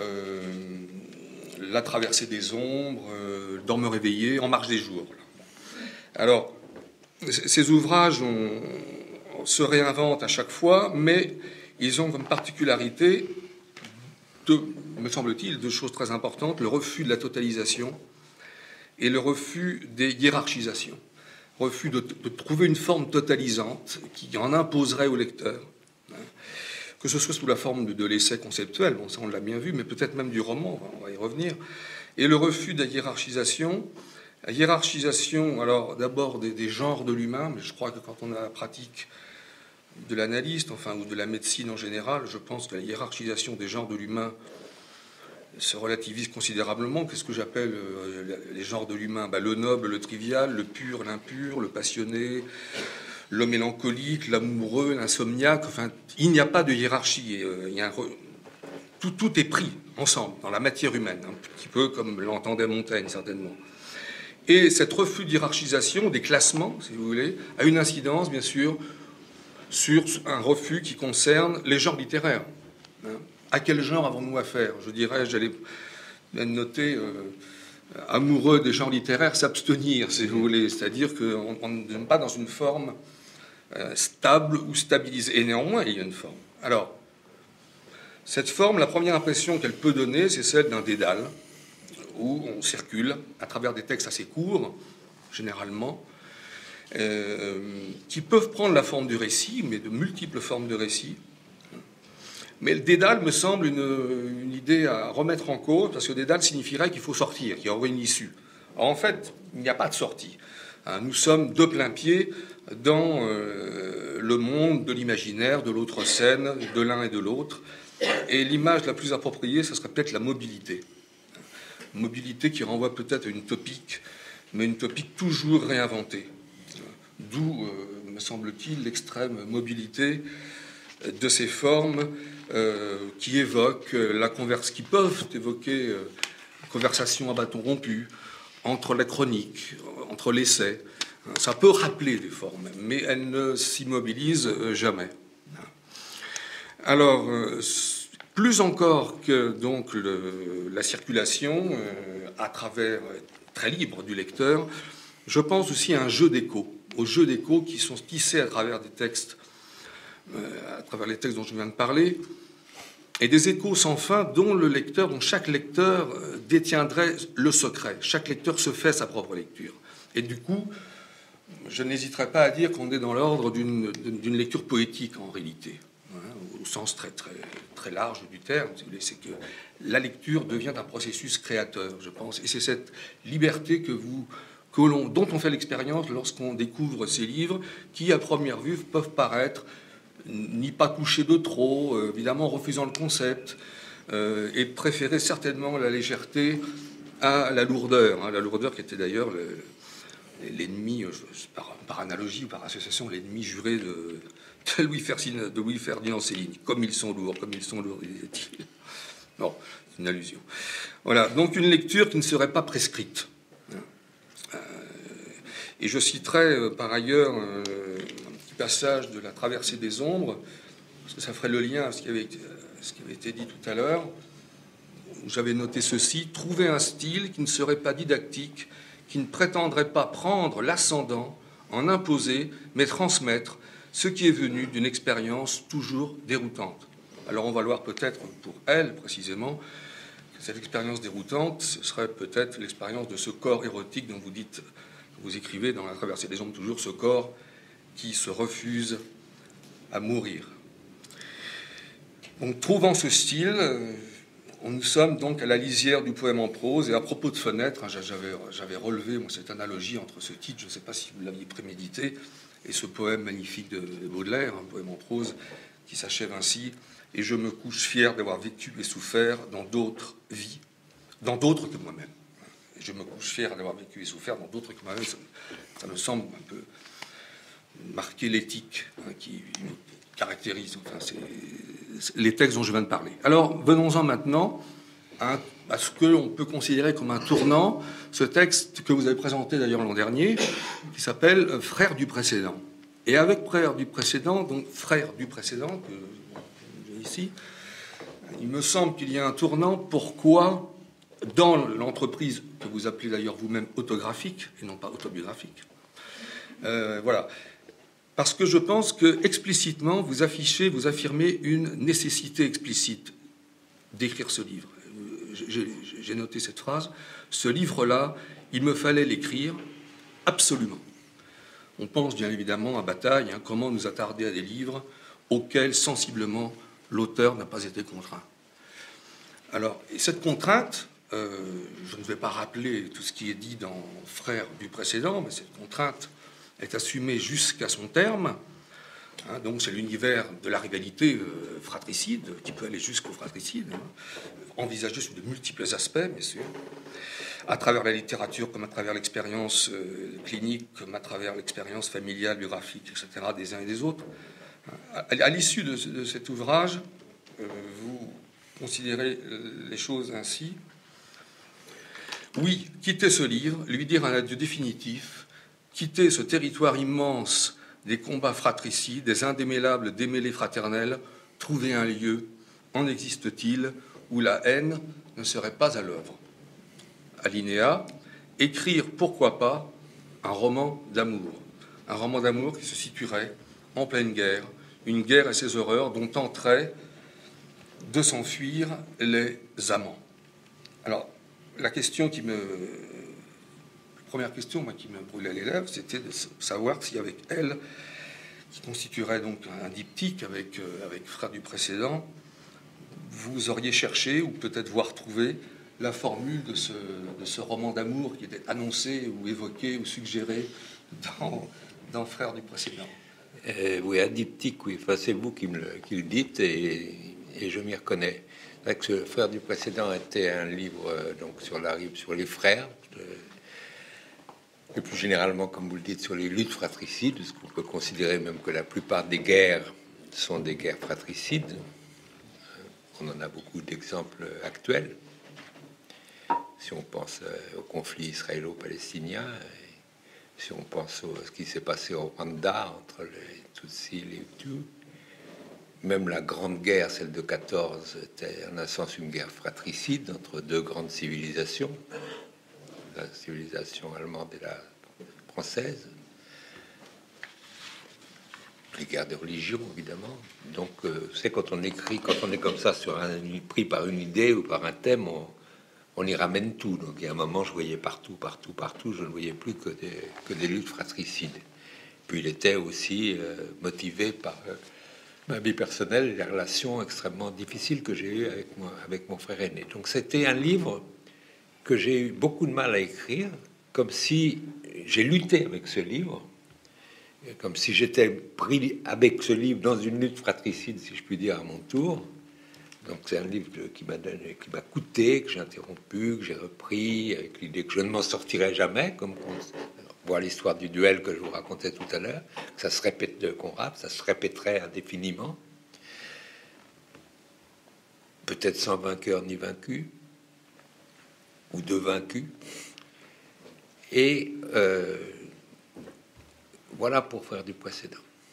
La Traversée des Ombres, Dorme réveillé, En marche des jours. Alors, ces ouvrages se réinventent à chaque fois, mais ils ont comme particularité, me semble-t-il, deux choses très importantes: le refus de la totalisation et le refus des hiérarchisations. Refus de trouver une forme totalisante qui en imposerait au lecteur, que ce soit sous la forme de l'essai conceptuel, bon, ça on l'a bien vu, mais peut-être même du roman, on va y revenir, et le refus de la hiérarchisation. La hiérarchisation, alors d'abord des genres de l'humain, mais je crois que quand on a la pratique de l'analyste, ou de la médecine en général, je pense que la hiérarchisation des genres de l'humain se relativise considérablement. Qu'est-ce que j'appelle les genres de l'humain? Le noble, le trivial, le pur, l'impur, le passionné, le mélancolique, l'amoureux, l'insomniaque. Enfin, il n'y a pas de hiérarchie. Tout est pris ensemble dans la matière humaine, un petit peu comme l'entendait Montaigne certainement. Et cet refus d'hiérarchisation, des classements, si vous voulez, a une incidence, bien sûr, sur un refus qui concerne les genres littéraires. À quel genre avons-nous affaire? Je dirais, j'allais noter, amoureux des genres littéraires, s'abstenir, si vous voulez. C'est-à-dire qu'on n'est pas dans une forme stable ou stabilisée. Et néanmoins, il y a une forme. Alors, cette forme, la première impression qu'elle peut donner, c'est celle d'un dédale, où on circule à travers des textes assez courts, généralement, qui peuvent prendre la forme du récit, mais de multiples formes de récit. Mais le dédale me semble une idée à remettre en cause, parce que dédale signifierait qu'il faut sortir, qu'il y aurait une issue. Alors, en fait, il n'y a pas de sortie. Nous sommes de plein pied dans le monde de l'imaginaire, de l'autre scène, de l'un et de l'autre. Et l'image la plus appropriée, ce serait peut-être la mobilité. Mobilité qui renvoie peut-être à une topique, mais une topique toujours réinventée. D'où, me semble-t-il, l'extrême mobilité de ces formes qui évoquent qui peuvent évoquer conversation à bâton rompu, entre la chronique, entre l'essai. Ça peut rappeler des formes, mais elles ne s'immobilisent jamais. Alors, plus encore que donc la circulation à travers très libre du lecteur, je pense aussi à un jeu d'échos, aux jeux d'échos qui sont tissés à travers des textes, à travers les textes dont je viens de parler, et des échos sans fin dont chaque lecteur détiendrait le secret. Chaque lecteur se fait sa propre lecture. Et du coup, je n'hésiterai pas à dire qu'on est dans l'ordre d'une lecture poétique en réalité, au sens très, très, très large du terme, si vous voulez, c'est que la lecture devient un processus créateur, je pense. Et c'est cette liberté dont on fait l'expérience lorsqu'on découvre ces livres, qui, à première vue, peuvent paraître n'y pas toucher de trop, évidemment refusant le concept, et préférer certainement la légèreté à la lourdeur. La lourdeur qui était d'ailleurs l'ennemi, par analogie ou par association, l'ennemi juré de Louis-Ferdinand Céline. Comme ils sont lourds, disait-il. Non, c'est une allusion. Voilà, donc une lecture qui ne serait pas prescrite. Et je citerai par ailleurs un petit passage de La Traversée des ombres, parce que ça ferait le lien à ce qui avait été dit tout à l'heure, où j'avais noté ceci: trouver un style qui ne serait pas didactique, qui ne prétendrait pas prendre l'ascendant, en imposer, mais transmettre ce qui est venu d'une expérience toujours déroutante. Alors on va le voir peut-être pour elle, précisément, que cette expérience déroutante, ce serait peut-être l'expérience de ce corps érotique dont vous écrivez dans La Traversée des ombres, toujours ce corps qui se refuse à mourir. Donc, trouvant ce style, nous sommes donc à la lisière du poème en prose. Et à propos de fenêtre, j'avais relevé cette analogie entre ce titre, je ne sais pas si vous l'aviez prémédité, et ce poème magnifique de Baudelaire, un poème en prose qui s'achève ainsi: et je me couche fier d'avoir vécu et souffert dans d'autres vies, dans d'autres que moi-même. Et je me couche fier d'avoir vécu et souffert dans d'autres que moi-même. Ça me semble un peu marquer l'éthique qui caractérise les textes dont je viens de parler. Alors, venons-en maintenant à ce que l'on peut considérer comme un tournant, ce texte que vous avez présenté d'ailleurs l'an dernier, qui s'appelle Frères du précédent. Et avec Frères du précédent, donc Frères du précédent, que j'ai ici, il me semble qu'il y a un tournant. Pourquoi, dans l'entreprise que vous appelez d'ailleurs vous-même autographique, et non pas autobiographique, voilà. Parce que je pense que explicitement, vous affirmez une nécessité explicite d'écrire ce livre. J'ai noté cette phrase: ce livre-là, il me fallait l'écrire absolument. On pense bien évidemment à Bataille, comment nous attarder à des livres auxquels sensiblement l'auteur n'a pas été contraint. Alors, et cette contrainte, je ne vais pas rappeler tout ce qui est dit dans Frères du précédent, mais cette contrainte est assumée jusqu'à son terme. Donc c'est l'univers de la rivalité fratricide, qui peut aller jusqu'au fratricide, envisagé sous de multiples aspects, bien sûr, à travers la littérature, comme à travers l'expérience clinique, comme à travers l'expérience familiale, biographique, etc., des uns et des autres. À l'issue de cet ouvrage, vous considérez les choses ainsi: oui, quitter ce livre, lui dire un adieu définitif, quitter ce territoire immense des combats fratricides, des indémêlables démêlés fraternels, trouver un lieu, en existe-t-il, où la haine ne serait pas à l'œuvre. Alinéa, écrire, pourquoi pas, un roman d'amour qui se situerait en pleine guerre, une guerre et ses horreurs dont tenteraient de s'enfuir les amants. Alors, la première question qui me brûlait les lèvres, c'était de savoir si avec elle, qui constituerait donc un diptyque avec Frères du précédent, vous auriez cherché ou peut-être voir trouver la formule de ce roman d'amour qui était annoncé ou évoqué ou suggéré dans Frères du précédent. Oui, un diptyque, oui. Enfin, c'est vous qui le dites et je m'y reconnais. C'est vrai que Frères du précédent était un livre donc sur les frères, et plus généralement, comme vous le dites, sur les luttes fratricides, parce qu'on peut considérer même que la plupart des guerres sont des guerres fratricides. On en a beaucoup d'exemples actuels. Si on pense au conflit israélo-palestinien, si on pense à ce qui s'est passé au Rwanda entre les Tutsis et les Hutus, même la Grande Guerre, celle de 14, était en un sens une guerre fratricide entre deux grandes civilisations, la civilisation allemande et la française. Les guerres de religion, évidemment. Donc, c'est quand on écrit, quand on est comme ça pris par une idée ou par un thème, on y ramène tout. Donc, il y a un moment, je voyais partout, je ne voyais plus que des luttes fratricides. Puis, il était aussi motivé par ma vie personnelle et les relations extrêmement difficiles que j'ai eues avec mon frère aîné. Donc c'était un livre que j'ai eu beaucoup de mal à écrire, comme si j'ai lutté avec ce livre, comme si j'étais pris avec ce livre dans une lutte fratricide, si je puis dire, à mon tour. Donc c'est un livre qui m'a coûté, que j'ai interrompu, que j'ai repris, avec l'idée que je ne m'en sortirai jamais, comme on voit l'histoire du duel que je vous racontais tout à l'heure, que ça se répète de Conrad, ça se répéterait indéfiniment, peut-être sans vainqueur ni vaincu, ou de vaincus. Et voilà pour faire du précédent.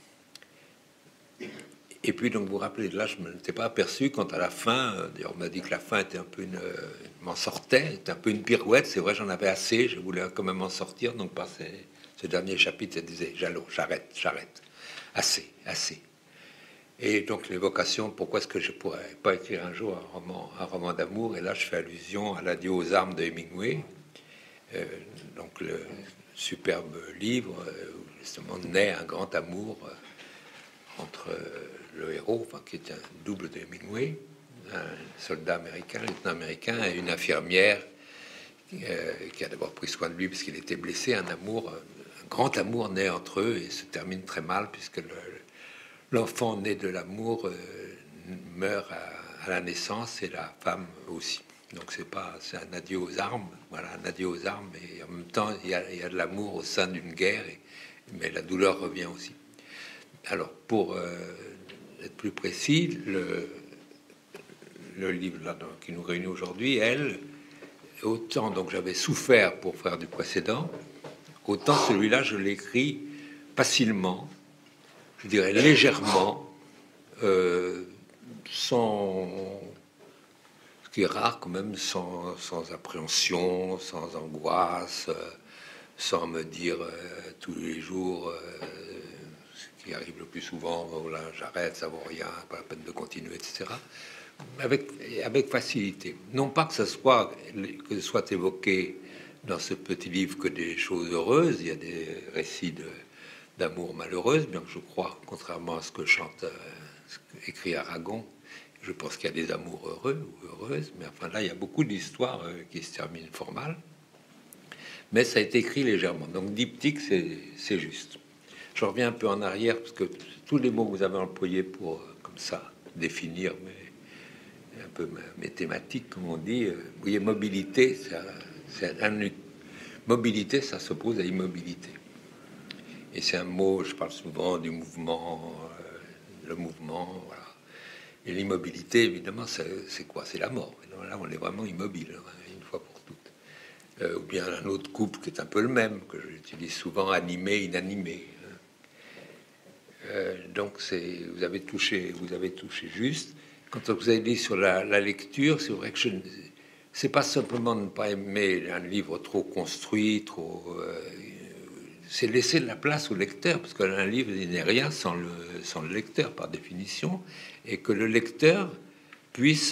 Et puis donc vous vous rappelez, là je ne m'étais pas aperçu quand à la fin, d'ailleurs on m'a dit que la fin était un peu m'en sortait, était un peu une pirouette, c'est vrai, j'en avais assez, je voulais quand même m'en sortir, donc par ce dernier chapitre, elle disait j'arrête, assez. Et donc l'évocation, pourquoi est-ce que je pourrais pas écrire un jour un roman d'amour, et là je fais allusion à l'adieu aux armes de Hemingway, donc le superbe livre où justement naît un grand amour entre le héros, enfin, qui est un double de Hemingway, un soldat américain, lieutenant américain, et une infirmière qui a d'abord pris soin de lui parce qu'il était blessé. Un grand amour naît entre eux et se termine très mal puisque l'enfant né de l'amour meurt à la naissance et la femme aussi. Donc c'est un adieu aux armes, voilà, un adieu aux armes, et en même temps il y a de l'amour au sein d'une guerre, mais la douleur revient aussi. Alors, pour être plus précis, le livre là, qui nous réunit aujourd'hui, autant donc j'avais souffert pour faire du précédent, autant celui-là, je l'écris facilement, je dirais légèrement, sans... ce qui est rare quand même, sans appréhension, sans angoisse, sans me dire tous les jours... qui arrive le plus souvent, voilà, j'arrête, ça vaut rien, pas la peine de continuer, etc. Avec facilité. Non pas que ce soit évoqué dans ce petit livre que des choses heureuses, il y a des récits d'amour malheureuse, bien que je crois, contrairement à ce que chante, écrit Aragon, je pense qu'il y a des amours heureux ou heureuses, mais enfin là, il y a beaucoup d'histoires qui se terminent fort mal, mais ça a été écrit légèrement. Donc diptyque, c'est juste. Je reviens un peu en arrière parce que tous les mots que vous avez employés pour comme ça définir un peu mes thématiques, comme on dit, vous voyez, mobilité, mobilité, ça s'oppose à immobilité. Et c'est un mot, je parle souvent du mouvement, le mouvement, voilà. Et l'immobilité, évidemment, c'est quoi? C'est la mort. Là, on est vraiment immobile, une fois pour toutes. Ou bien un autre couple qui est un peu le même, que j'utilise souvent, animé, inanimé. Donc vous avez touché juste. Quand vous avez dit sur la lecture, c'est vrai que c'est pas simplement de ne pas aimer un livre trop construit, c'est laisser de la place au lecteur, parce qu'un livre il n'est rien sans le lecteur par définition, et que le lecteur puisse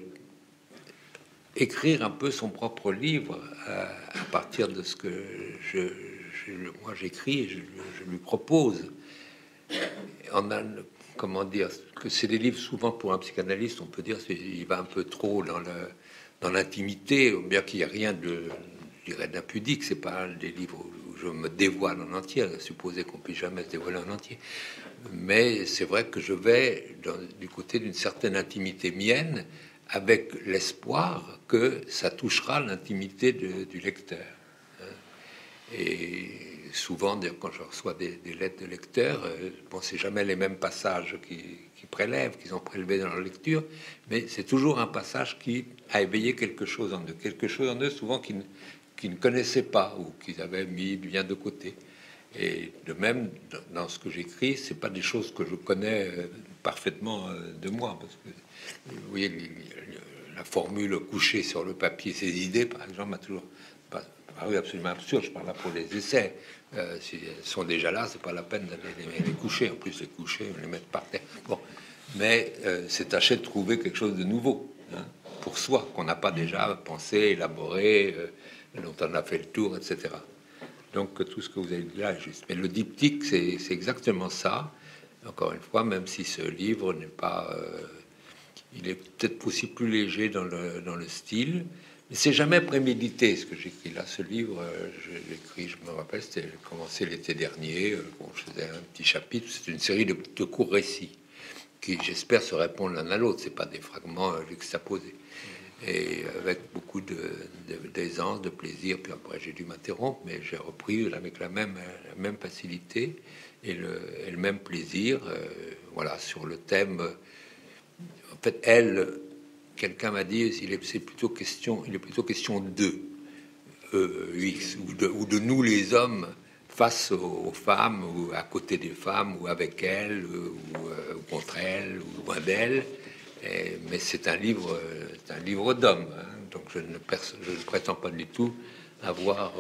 écrire un peu son propre livre à partir de ce que moi j'écris et je lui propose. On a, comment dire, que c'est des livres souvent pour un psychanalyste, on peut dire, il va un peu trop dans l'intimité, bien qu'il n'y ait rien je dirais, d'impudique. C'est pas des livres où je me dévoile en entier, supposer qu'on puisse jamais se dévoiler en entier. Mais c'est vrai que je vais du côté d'une certaine intimité mienne, avec l'espoir que ça touchera l'intimité du lecteur. Et souvent, quand je reçois des lettres de lecteurs, bon, c'est jamais les mêmes passages qui prélèvent, qu'ils ont prélevé dans la lecture, mais c'est toujours un passage qui a éveillé quelque chose en eux, souvent qu'ils ne connaissaient pas ou qu'ils avaient mis bien de côté. Et de même, dans ce que j'écris, c'est pas des choses que je connais parfaitement de moi, parce que vous voyez, la formule coucher sur le papier ses idées, par exemple, m'a toujours paru absolument absurde. Je parle là pour les essais. Si elles sont déjà là, c'est pas la peine d'aller les coucher. En plus, les coucher, les mettre par terre. Bon, mais c'est tâcher de trouver quelque chose de nouveau, hein, pour soi, qu'on n'a pas déjà pensé, élaboré, dont on a fait le tour, etc. Donc tout ce que vous avez dit là est juste. Mais le diptyque, c'est exactement ça. Encore une fois, même si ce livre n'est pas... il est peut-être aussi plus léger dans le style, mais c'est jamais prémédité ce que j'écris là. Ce livre, je l'écris, je me rappelle, c'était commencé l'été dernier, bon, je faisais un petit chapitre, c'est une série de courts récits qui, j'espère, se répondent l'un à l'autre, c'est pas des fragments juxtaposés. Et avec beaucoup d'aisance, de plaisir, puis après j'ai dû m'interrompre, mais j'ai repris avec la même facilité et le même plaisir, voilà, sur le thème. En fait, quelqu'un m'a dit, il est plutôt question d'eux, X, ou de nous les hommes face aux femmes, ou à côté des femmes, ou avec elles, ou contre elles, ou loin d'elles. Mais c'est un livre d'hommes, hein, donc je ne prétends pas du tout avoir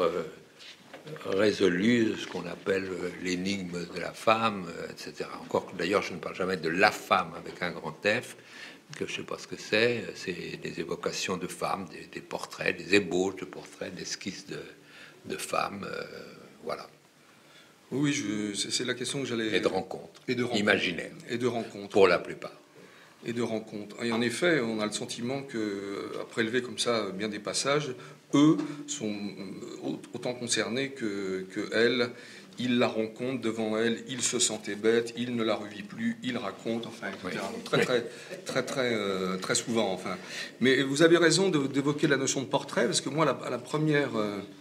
résolu ce qu'on appelle l'énigme de la femme, etc. Encore que d'ailleurs je ne parle jamais de la femme avec un grand F, que je sais pas ce que c'est des évocations de femmes, des portraits, des ébauches de portraits, d'esquisses de femmes, voilà. Oui, c'est la question que j'allais... Et de rencontres. Imaginaires. Et de rencontres. Pour la plupart. Et de rencontres. Et en effet, on a le sentiment que, à prélever comme ça bien des passages, eux sont autant concernés que elle. Il la rencontre devant elle, il se sentait bête, il ne la revit plus, il raconte, enfin, etc. Oui. Très souvent, enfin. Mais vous avez raison d'évoquer la notion de portrait, parce que moi, la première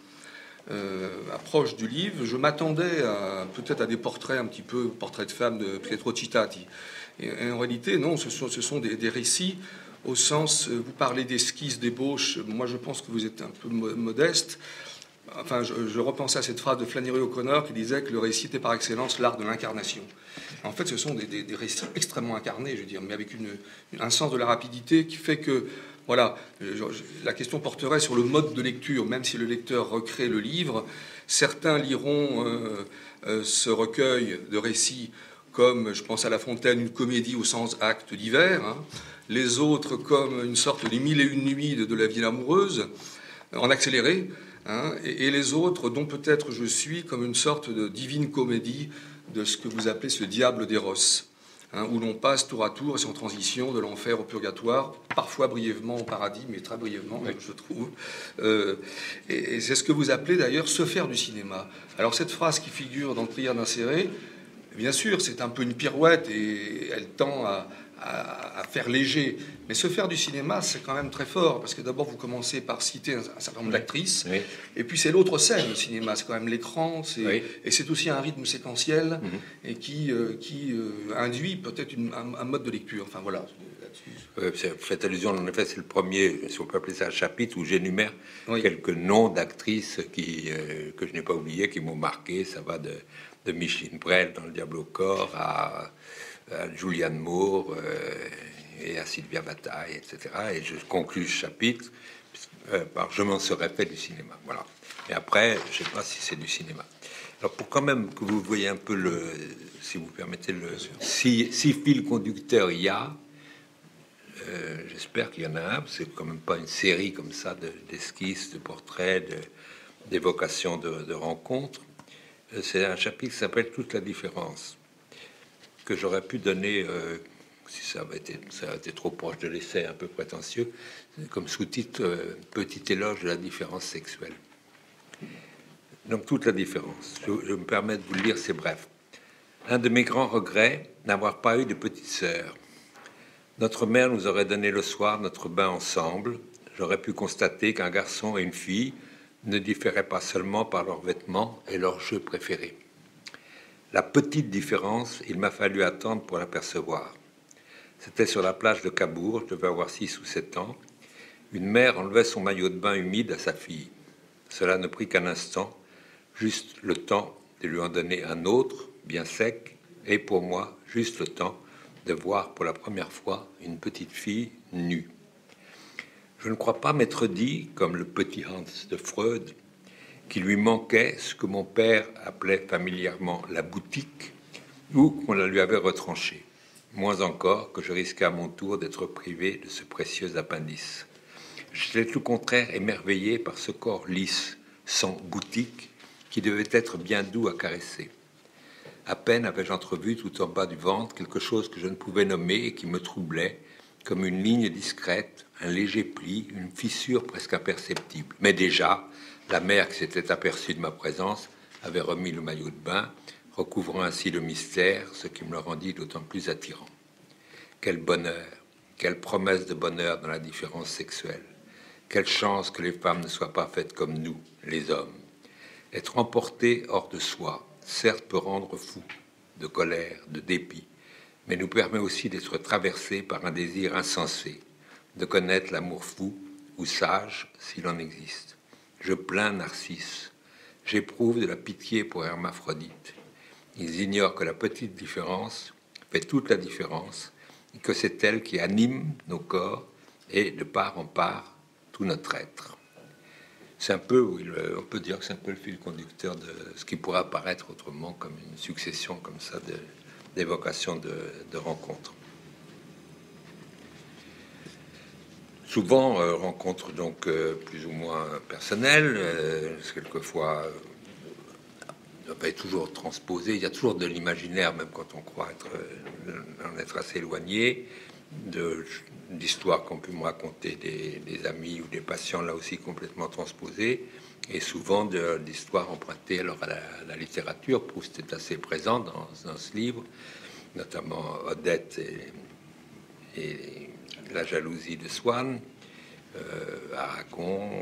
approche du livre, je m'attendais peut-être à des portraits un petit peu, portraits de femmes de Pietro Cittati. Et en réalité, non, ce sont des récits au sens, vous parlez d'esquisses, d'ébauches, moi je pense que vous êtes un peu modeste. Enfin, je repensais à cette phrase de Flannery O'Connor qui disait que le récit était par excellence l'art de l'incarnation. En fait, ce sont des récits extrêmement incarnés, je veux dire, mais avec un sens de la rapidité qui fait que, voilà, la question porterait sur le mode de lecture, même si le lecteur recrée le livre. Certains liront ce recueil de récits comme, je pense à La Fontaine, une comédie au sens acte divers, hein. Les autres comme une sorte de 1001 nuits de la vie amoureuse, en accéléré, hein, et les autres, dont peut-être je suis, comme une sorte de divine comédie de ce que vous appelez ce diable d'Eros, hein, où l'on passe tour à tour et sans transition de l'enfer au purgatoire, parfois brièvement au paradis, mais très brièvement, oui, je trouve. Et c'est ce que vous appelez d'ailleurs se faire du cinéma. Alors cette phrase qui figure dans le Prières d'insérer, bien sûr, c'est un peu une pirouette et elle tend à faire léger. Mais se faire du cinéma, c'est quand même très fort, parce que d'abord, vous commencez par citer un certain nombre d'actrices, oui. Et puis c'est l'autre scène, le cinéma, c'est quand même l'écran, oui. Et c'est aussi un rythme séquentiel, et qui induit peut-être un mode de lecture. Enfin, voilà. Faites allusion, en effet, c'est le premier, si on peut appeler ça un chapitre, où j'énumère quelques noms d'actrices que je n'ai pas oubliés, qui m'ont marqué. Ça va de Micheline Brel dans Le Diable au corps à Julianne Moore et à Sylvia Bataille, etc. Et je conclus le chapitre par Je m'en serais fait du cinéma. Voilà. Et après, je ne sais pas si c'est du cinéma. Alors, pour quand même que vous voyez un peu si vous permettez, si fil conducteur il y a, j'espère qu'il y en a un, c'est quand même pas une série comme ça d'esquisses, de portraits, d'évocations de rencontres. C'est un chapitre qui s'appelle Toute la différence, que j'aurais pu donner, si ça avait été trop proche de l'essai, un peu prétentieux, comme sous-titre Petit éloge de la différence sexuelle. Donc toute la différence. Je me permets de vous le lire, c'est bref. Un de mes grands regrets, n'avoir pas eu de petite sœur. Notre mère nous aurait donné le soir notre bain ensemble. J'aurais pu constater qu'un garçon et une fille ne différaient pas seulement par leurs vêtements et leurs jeux préférés. La petite différence, il m'a fallu attendre pour l'apercevoir. C'était sur la plage de Cabourg, je devais avoir 6 ou 7 ans. Une mère enlevait son maillot de bain humide à sa fille. Cela ne prit qu'un instant, juste le temps de lui en donner un autre, bien sec, et pour moi, juste le temps de voir pour la première fois une petite fille nue. Je ne crois pas m'être dit, comme le petit Hans de Freud, qu'il lui manquait ce que mon père appelait familièrement la boutique, ou qu'on la lui avait retranchée. Moins encore que je risquais à mon tour d'être privé de ce précieux appendice. J'étais tout contraire émerveillé par ce corps lisse, sans boutique, qui devait être bien doux à caresser. À peine avais-je entrevu tout en bas du ventre quelque chose que je ne pouvais nommer et qui me troublait, comme une ligne discrète, un léger pli, une fissure presque imperceptible. Mais déjà, la mère qui s'était aperçue de ma présence avait remis le maillot de bain, recouvrant ainsi le mystère, ce qui me le rendit d'autant plus attirant. Quel bonheur, quelle promesse de bonheur dans la différence sexuelle. Quelle chance que les femmes ne soient pas faites comme nous, les hommes. Être emporté hors de soi, certes peut rendre fou, de colère, de dépit, mais nous permet aussi d'être traversé par un désir insensé, de connaître l'amour fou ou sage s'il en existe. Je plains Narcisse, j'éprouve de la pitié pour Hermaphrodite. Ils ignorent que la petite différence fait toute la différence, et que c'est elle qui anime nos corps et de part en part tout notre être. C'est un peu, on peut dire que c'est un peu le fil conducteur de ce qui pourrait apparaître autrement comme une succession comme ça d'évocations de rencontres. Souvent, rencontres donc plus ou moins personnelles, quelquefois toujours transposées. Il y a toujours de l'imaginaire, même quand on croit en être assez éloigné, d'histoires qu'ont pu me raconter des amis ou des patients, là aussi complètement transposées, et souvent d'histoires empruntées alors à la littérature. Proust est assez présent dans ce livre, notamment Odette et la jalousie de Swann, Aragon,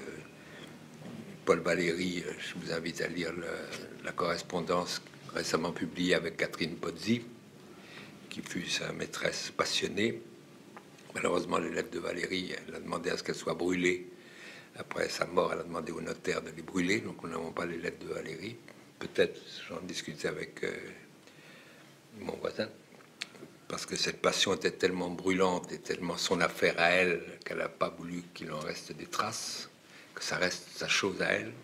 Paul Valéry. Je vous invite à lire la correspondance récemment publiée avec Catherine Pozzi, qui fut sa maîtresse passionnée. Malheureusement, les lettres de Valérie, elle a demandé à ce qu'elles soient brûlées. Après sa mort, elle a demandé au notaire de les brûler, donc nous n'avons pas les lettres de Valérie. Peut-être, j'en discutais avec mon voisin, parce que cette passion était tellement brûlante et tellement son affaire à elle qu'elle n'a pas voulu qu'il en reste des traces, que ça reste sa chose à elle.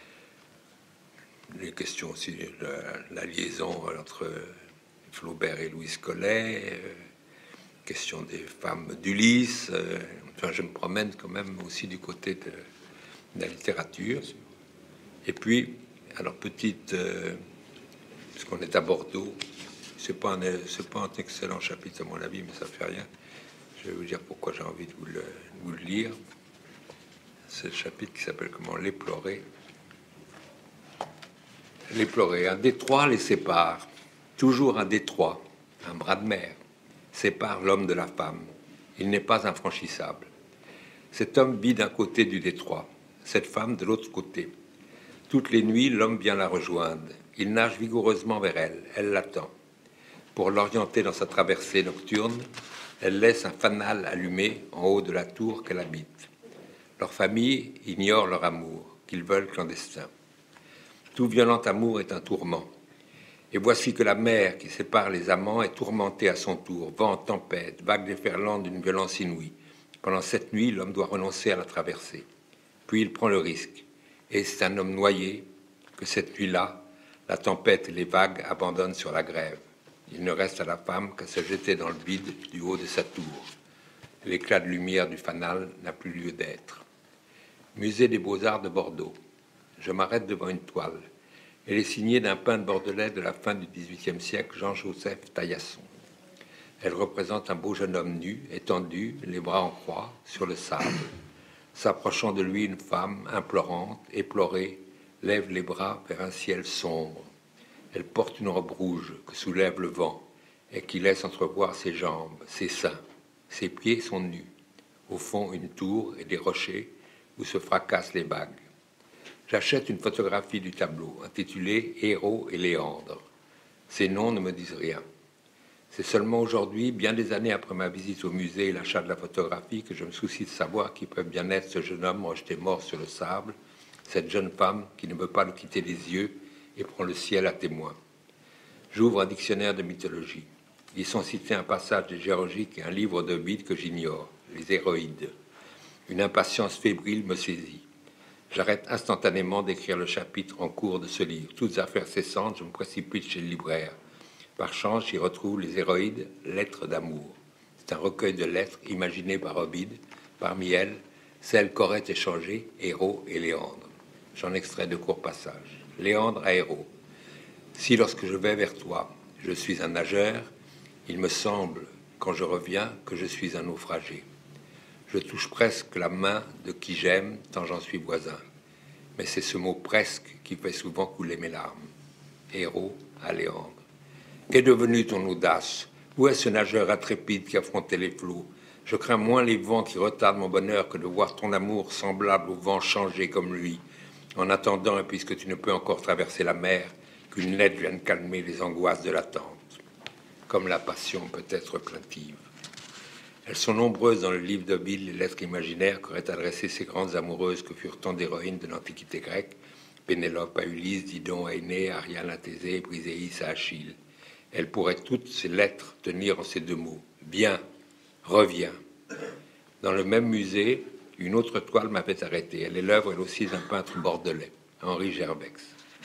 Les questions aussi de la liaison entre Flaubert et Louise Collet, question des femmes d'Ulysse. Enfin, je me promène quand même aussi du côté de la littérature. Et puis, alors petite, puisqu'on est à Bordeaux, c'est pas un excellent chapitre à mon avis, mais ça fait rien. Je vais vous dire pourquoi j'ai envie de vous le lire. C'est le chapitre qui s'appelle comment? L'éplorer. L'éplorer. Un détroit les sépare. Toujours un détroit, un bras de mer, sépare l'homme de la femme. Il n'est pas infranchissable. Cet homme vit d'un côté du détroit, cette femme de l'autre côté. Toutes les nuits, l'homme vient la rejoindre. Il nage vigoureusement vers elle. Elle l'attend. Pour l'orienter dans sa traversée nocturne, elle laisse un fanal allumé en haut de la tour qu'elle habite. Leur famille ignore leur amour, qu'ils veulent clandestin. Tout violent amour est un tourment. Et voici que la mer qui sépare les amants est tourmentée à son tour, vent, tempête, vague déferlante d'une violence inouïe. Pendant cette nuit, l'homme doit renoncer à la traversée. Puis il prend le risque. Et c'est un homme noyé que cette nuit-là, la tempête et les vagues abandonnent sur la grève. Il ne reste à la femme qu'à se jeter dans le vide du haut de sa tour. L'éclat de lumière du fanal n'a plus lieu d'être. Musée des Beaux-Arts de Bordeaux. Je m'arrête devant une toile. Elle est signée d'un peintre bordelais de la fin du XVIIIe siècle, Jean-Joseph Taillasson. Elle représente un beau jeune homme nu, étendu, les bras en croix, sur le sable. S'approchant de lui, une femme, implorante, éplorée, lève les bras vers un ciel sombre. Elle porte une robe rouge que soulève le vent et qui laisse entrevoir ses jambes, ses seins. Ses pieds sont nus. Au fond, une tour et des rochers où se fracassent les vagues. J'achète une photographie du tableau intitulée Héros et Léandre. Ces noms ne me disent rien. C'est seulement aujourd'hui, bien des années après ma visite au musée et l'achat de la photographie, que je me soucie de savoir qui peut bien être ce jeune homme rejeté mort sur le sable, cette jeune femme qui ne veut pas le quitter des yeux et prend le ciel à témoin. J'ouvre un dictionnaire de mythologie. Ils sont cités un passage des Géorgiques et un livre d'Ovide que j'ignore, les Héroïdes. Une impatience fébrile me saisit. J'arrête instantanément d'écrire le chapitre en cours de ce livre. Toutes affaires cessantes, je me précipite chez le libraire. Par chance, j'y retrouve les Héroïdes, lettres d'amour. C'est un recueil de lettres imaginées par Ovide. Parmi elles, celles qu'auraient échangées Héros et Léandre. J'en extrais de courts passages. Léandre à Héros. Si lorsque je vais vers toi, je suis un nageur, il me semble, quand je reviens, que je suis un naufragé. Je touche presque la main de qui j'aime, tant j'en suis voisin. Mais c'est ce mot presque qui fait souvent couler mes larmes. Héros à Léandre. Qu'est devenue ton audace? Où est ce nageur intrépide qui affrontait les flots? Je crains moins les vents qui retardent mon bonheur que de voir ton amour semblable au vent changer comme lui. En attendant, et puisque tu ne peux encore traverser la mer, qu'une lettre vienne calmer les angoisses de l'attente. Comme la passion peut être plaintive. Elles sont nombreuses dans le livre d'Ovile, les lettres imaginaires qu'auraient adressées ces grandes amoureuses que furent tant d'héroïnes de l'Antiquité grecque, Pénélope à Ulysse, Didon à Énée, Ariane à Thésée, Briséis à Achille. Elles pourraient toutes ces lettres tenir en ces deux mots. Bien, reviens. Dans le même musée, une autre toile m'avait arrêté. Elle est l'œuvre, elle aussi, d'un peintre bordelais, Henri Gervex,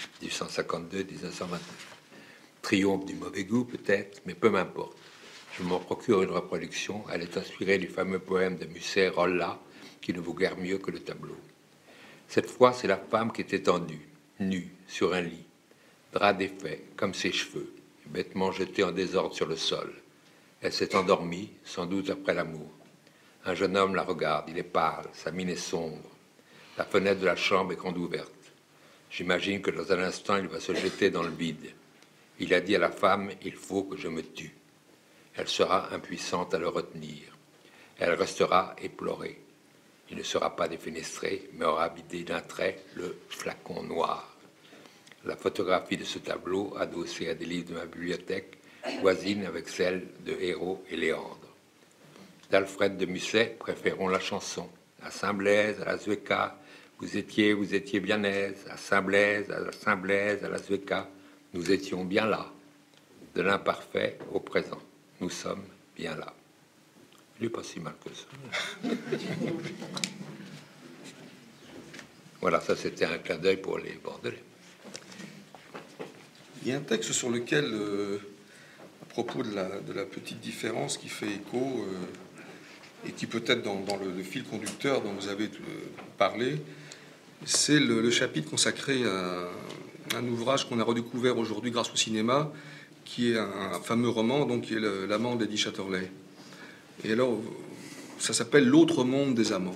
1852-1929. Triomphe du mauvais goût, peut-être, mais peu m'importe. Je m'en procure une reproduction. Elle est inspirée du fameux poème de Musset, Rolla, qui ne vaut guère mieux que le tableau. Cette fois, c'est la femme qui est étendue, nue, sur un lit, drap défait, comme ses cheveux, bêtement jetés en désordre sur le sol. Elle s'est endormie, sans doute après l'amour. Un jeune homme la regarde, il est pâle, sa mine est sombre. La fenêtre de la chambre est grande ouverte. J'imagine que dans un instant, il va se jeter dans le vide. Il a dit à la femme, il faut que je me tue. Elle sera impuissante à le retenir. Elle restera éplorée. Il ne sera pas défenestré, mais aura vidé d'un trait le flacon noir. La photographie de ce tableau, adossée à des livres de ma bibliothèque, voisine avec celle de Héros et Léandre. D'Alfred de Musset, préférons la chanson. À Saint-Blaise, à la Zuéca, vous étiez bien aise. À Saint-Blaise, à la Zuéca, nous étions bien là. De l'imparfait au présent, nous sommes bien là. Il n'est pas si mal que ça. Voilà, ça c'était un clin d'œil pour les Bordelais. Il y a un texte sur lequel, à propos de la petite différence qui fait écho, et qui peut être dans le fil conducteur dont vous avez parlé, c'est le chapitre consacré à un ouvrage qu'on a redécouvert aujourd'hui grâce au cinéma, qui est un fameux roman, donc qui est L'amant d'Eddie Chatterley. Et alors, ça s'appelle L'autre monde des amants.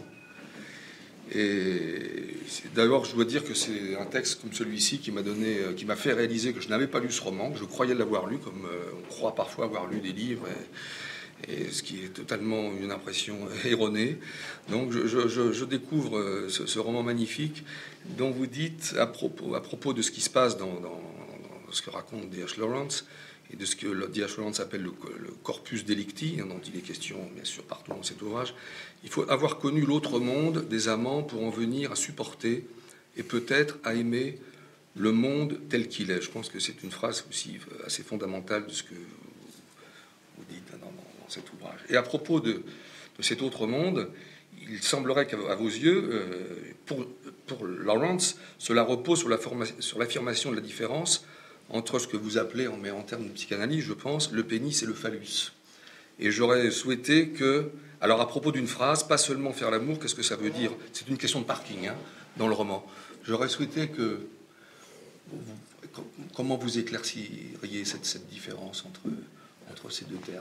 Et d'abord, je dois dire que c'est un texte comme celui-ci qui m'a fait réaliser que je n'avais pas lu ce roman, que je croyais l'avoir lu, comme on croit parfois avoir lu des livres, et ce qui est totalement une impression erronée. Donc, je découvre ce roman magnifique dont vous dites à propos de ce qui se passe dans ce que raconte D.H. Lawrence, et de ce que D.H. Lawrence appelle le corpus delicti, dont il est question, bien sûr, partout dans cet ouvrage. Il faut avoir connu l'autre monde des amants pour en venir à supporter et peut-être à aimer le monde tel qu'il est. Je pense que c'est une phrase aussi assez fondamentale de ce que vous dites dans cet ouvrage. Et à propos de cet autre monde, il semblerait qu'à vos yeux, pour Lawrence, cela repose sur l'affirmation de la différence entre ce que vous appelez, mais en termes de psychanalyse, je pense, le pénis et le phallus. Et j'aurais souhaité que... Alors, à propos d'une phrase, pas seulement faire l'amour, qu'est-ce que ça veut dire? C'est une question de parking, dans le roman. J'aurais souhaité que... Comment vous éclairciriez cette différence entre ces deux termes?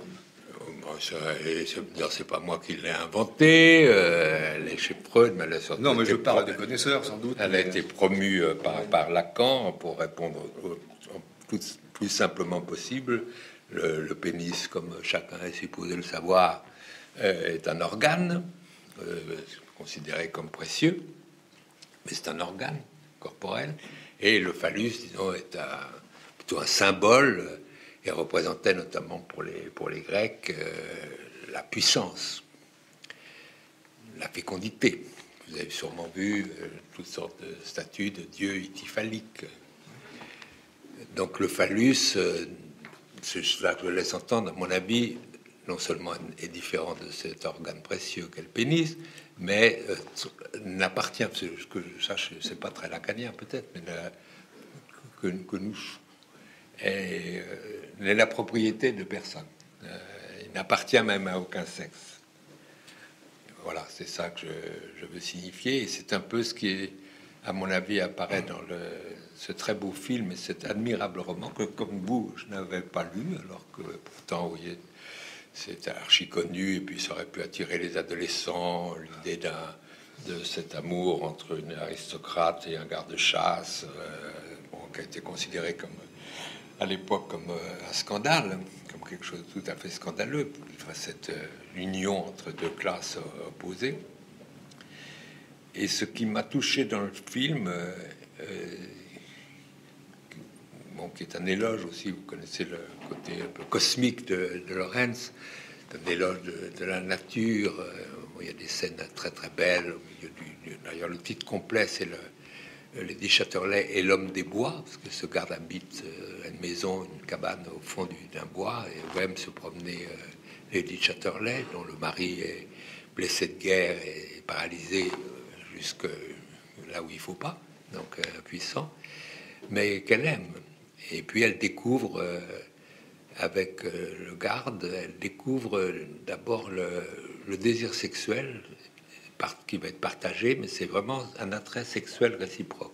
C'est pas moi qui l'ai inventé. Elle est chez Freud, mais elle a sorti. Non, mais je parle des connaisseurs, sans doute. Elle a été promue par Lacan pour répondre plus simplement possible. Le pénis, comme chacun est supposé le savoir, est un organe considéré comme précieux, mais c'est un organe corporel. Et le phallus, disons, est plutôt un symbole et représentait notamment pour les Grecs la puissance, la fécondité. Vous avez sûrement vu toutes sortes de statues de dieux ityphaliques. Donc le phallus, c'est cela que je laisse entendre, à mon avis, non seulement est différent de cet organe précieux qu'est le pénis, mais n'appartient, que je sache, c'est pas très lacanien peut-être, mais que nous est la propriété de personne. Il n'appartient même à aucun sexe. Voilà, c'est ça que je veux signifier, et c'est un peu ce qui est à mon avis, apparaît dans ce très beau film et cet admirable roman que, comme vous, je n'avais pas lu, alors que pourtant, vous voyez, c'est archi connu, et puis ça aurait pu attirer les adolescents, l'idée de cet amour entre une aristocrate et un garde-chasse, bon, qui a été considéré comme, à l'époque, comme un scandale, comme quelque chose de tout à fait scandaleux, enfin, cette union entre deux classes opposées. Et ce qui m'a touché dans le film, bon, qui est un éloge aussi, vous connaissez le côté un peu cosmique de Lawrence, un éloge de la nature. Il y a des scènes très très belles au milieu d'ailleurs, le titre complet, c'est Lady Chatterley et l'homme des bois, parce que ce garde habite une maison, une cabane au fond d'un bois, et où aime se promener Lady Chatterley, dont le mari est blessé de guerre et paralysé jusque là où il faut pas, donc puissant, mais qu'elle aime. Et puis elle découvre, avec le garde, elle découvre d'abord le désir sexuel qui va être partagé, mais c'est vraiment un attrait sexuel réciproque.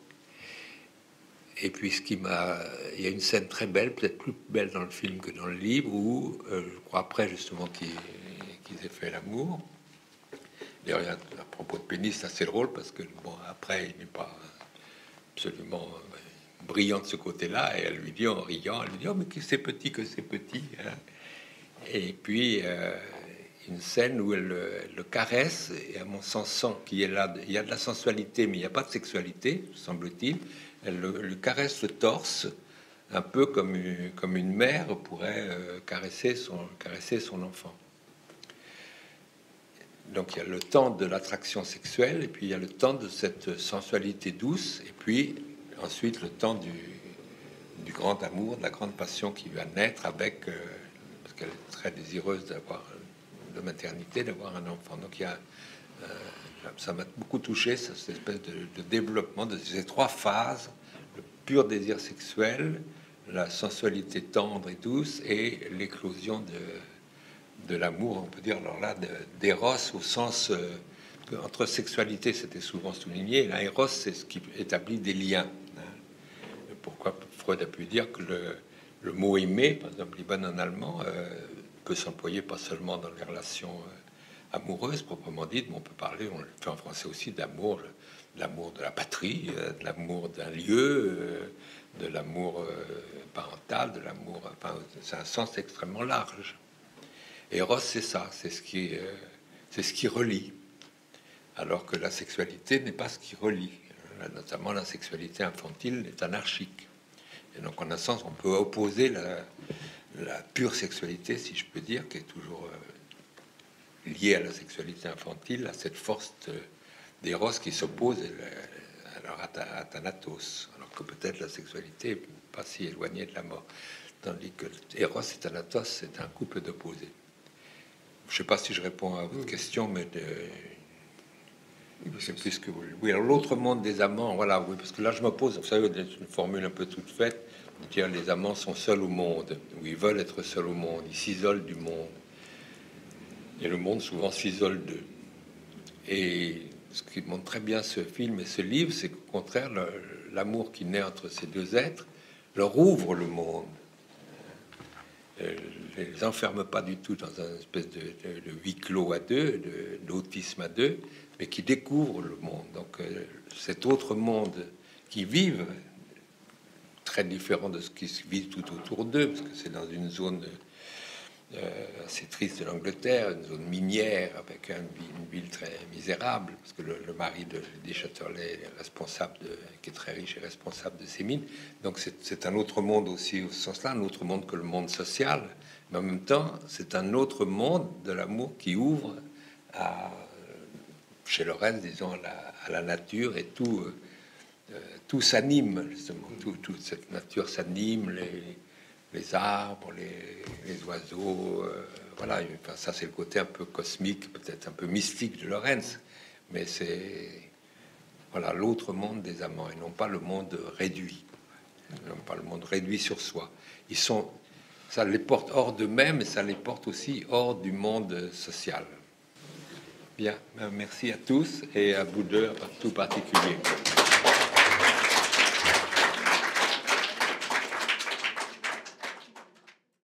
Et puis il y a une scène très belle, peut-être plus belle dans le film que dans le livre, où je crois après justement qu'ils aient fait l'amour. D'ailleurs, à propos de pénis, c'est assez drôle parce que bon, après, il n'est pas absolument brillant de ce côté-là, et elle lui dit en riant, elle lui dit oh mais que c'est petit, hein. Et puis une scène où elle le caresse, et à mon sens sent qu'il y a il y a de la sensualité, mais il n'y a pas de sexualité, semble-t-il. Elle lui caresse le torse, un peu comme une mère pourrait caresser son enfant. Donc il y a le temps de l'attraction sexuelle, et puis il y a le temps de cette sensualité douce, et puis ensuite le temps du grand amour, de la grande passion qui va naître avec, parce qu'elle est très désireuse de maternité, d'avoir un enfant. Donc il y a, ça m'a beaucoup touché, cette espèce de développement de ces trois phases: le pur désir sexuel, la sensualité tendre et douce, et l'éclosion de l'amour, on peut dire, alors là, d'éros au sens entre sexualité, c'était souvent souligné. L'éros, c'est ce qui établit des liens. Pourquoi Freud a pu dire que le mot aimer, par exemple, Lieben en allemand, peut s'employer pas seulement dans les relations amoureuses proprement dites, mais on peut parler, on le fait en français aussi, d'amour, l'amour de la patrie, de l'amour d'un lieu, de l'amour parental, de l'amour. Enfin, c'est un sens extrêmement large. Eros, c'est ça, c'est ce qui relie, alors que la sexualité n'est pas ce qui relie. Notamment, la sexualité infantile est anarchique. Et donc, en un sens, on peut opposer la pure sexualité, si je peux dire, qui est toujours liée à la sexualité infantile, à cette force d'Eros qui s'oppose à Thanatos, alors que peut-être la sexualité n'est pas si éloignée de la mort. Tandis que Eros et Thanatos, c'est un couple d'opposés. Je ne sais pas si je réponds à votre question, mais c'est plus que vous. Oui, alors l'autre monde des amants, voilà, oui, parce que là je me pose, vous savez, une formule un peu toute faite, de dire les amants sont seuls au monde, ou ils veulent être seuls au monde, ils s'isolent du monde. Et le monde souvent s'isole d'eux. Et ce qui montre très bien ce film et ce livre, c'est qu'au contraire, l'amour qui naît entre ces deux êtres leur ouvre le monde. Les enferme pas du tout dans un espèce de huis clos à deux, d'autisme à deux, mais qui découvrent le monde. Donc cet autre monde qui vivent très différent de ce qui se vit tout autour d'eux, parce que c'est dans une zone assez triste de l'Angleterre, une zone minière avec une ville très misérable, parce que le mari des Chatterley est responsable qui est très riche et responsable de ces mines. Donc c'est un autre monde aussi au sens là, un autre monde que le monde social, mais en même temps c'est un autre monde de l'amour qui ouvre chez Lawrence, disons, à la nature, et tout s'anime, justement, toute cette nature s'anime, les arbres, les oiseaux, voilà. Enfin, ça c'est le côté un peu cosmique, peut-être un peu mystique de Lawrence, mais c'est voilà l'autre monde des amants, et non pas le monde réduit, non pas le monde réduit sur soi. Ça les porte hors d'eux-mêmes, et ça les porte aussi hors du monde social. Bien, merci à tous, et à vous deux en tout particulier.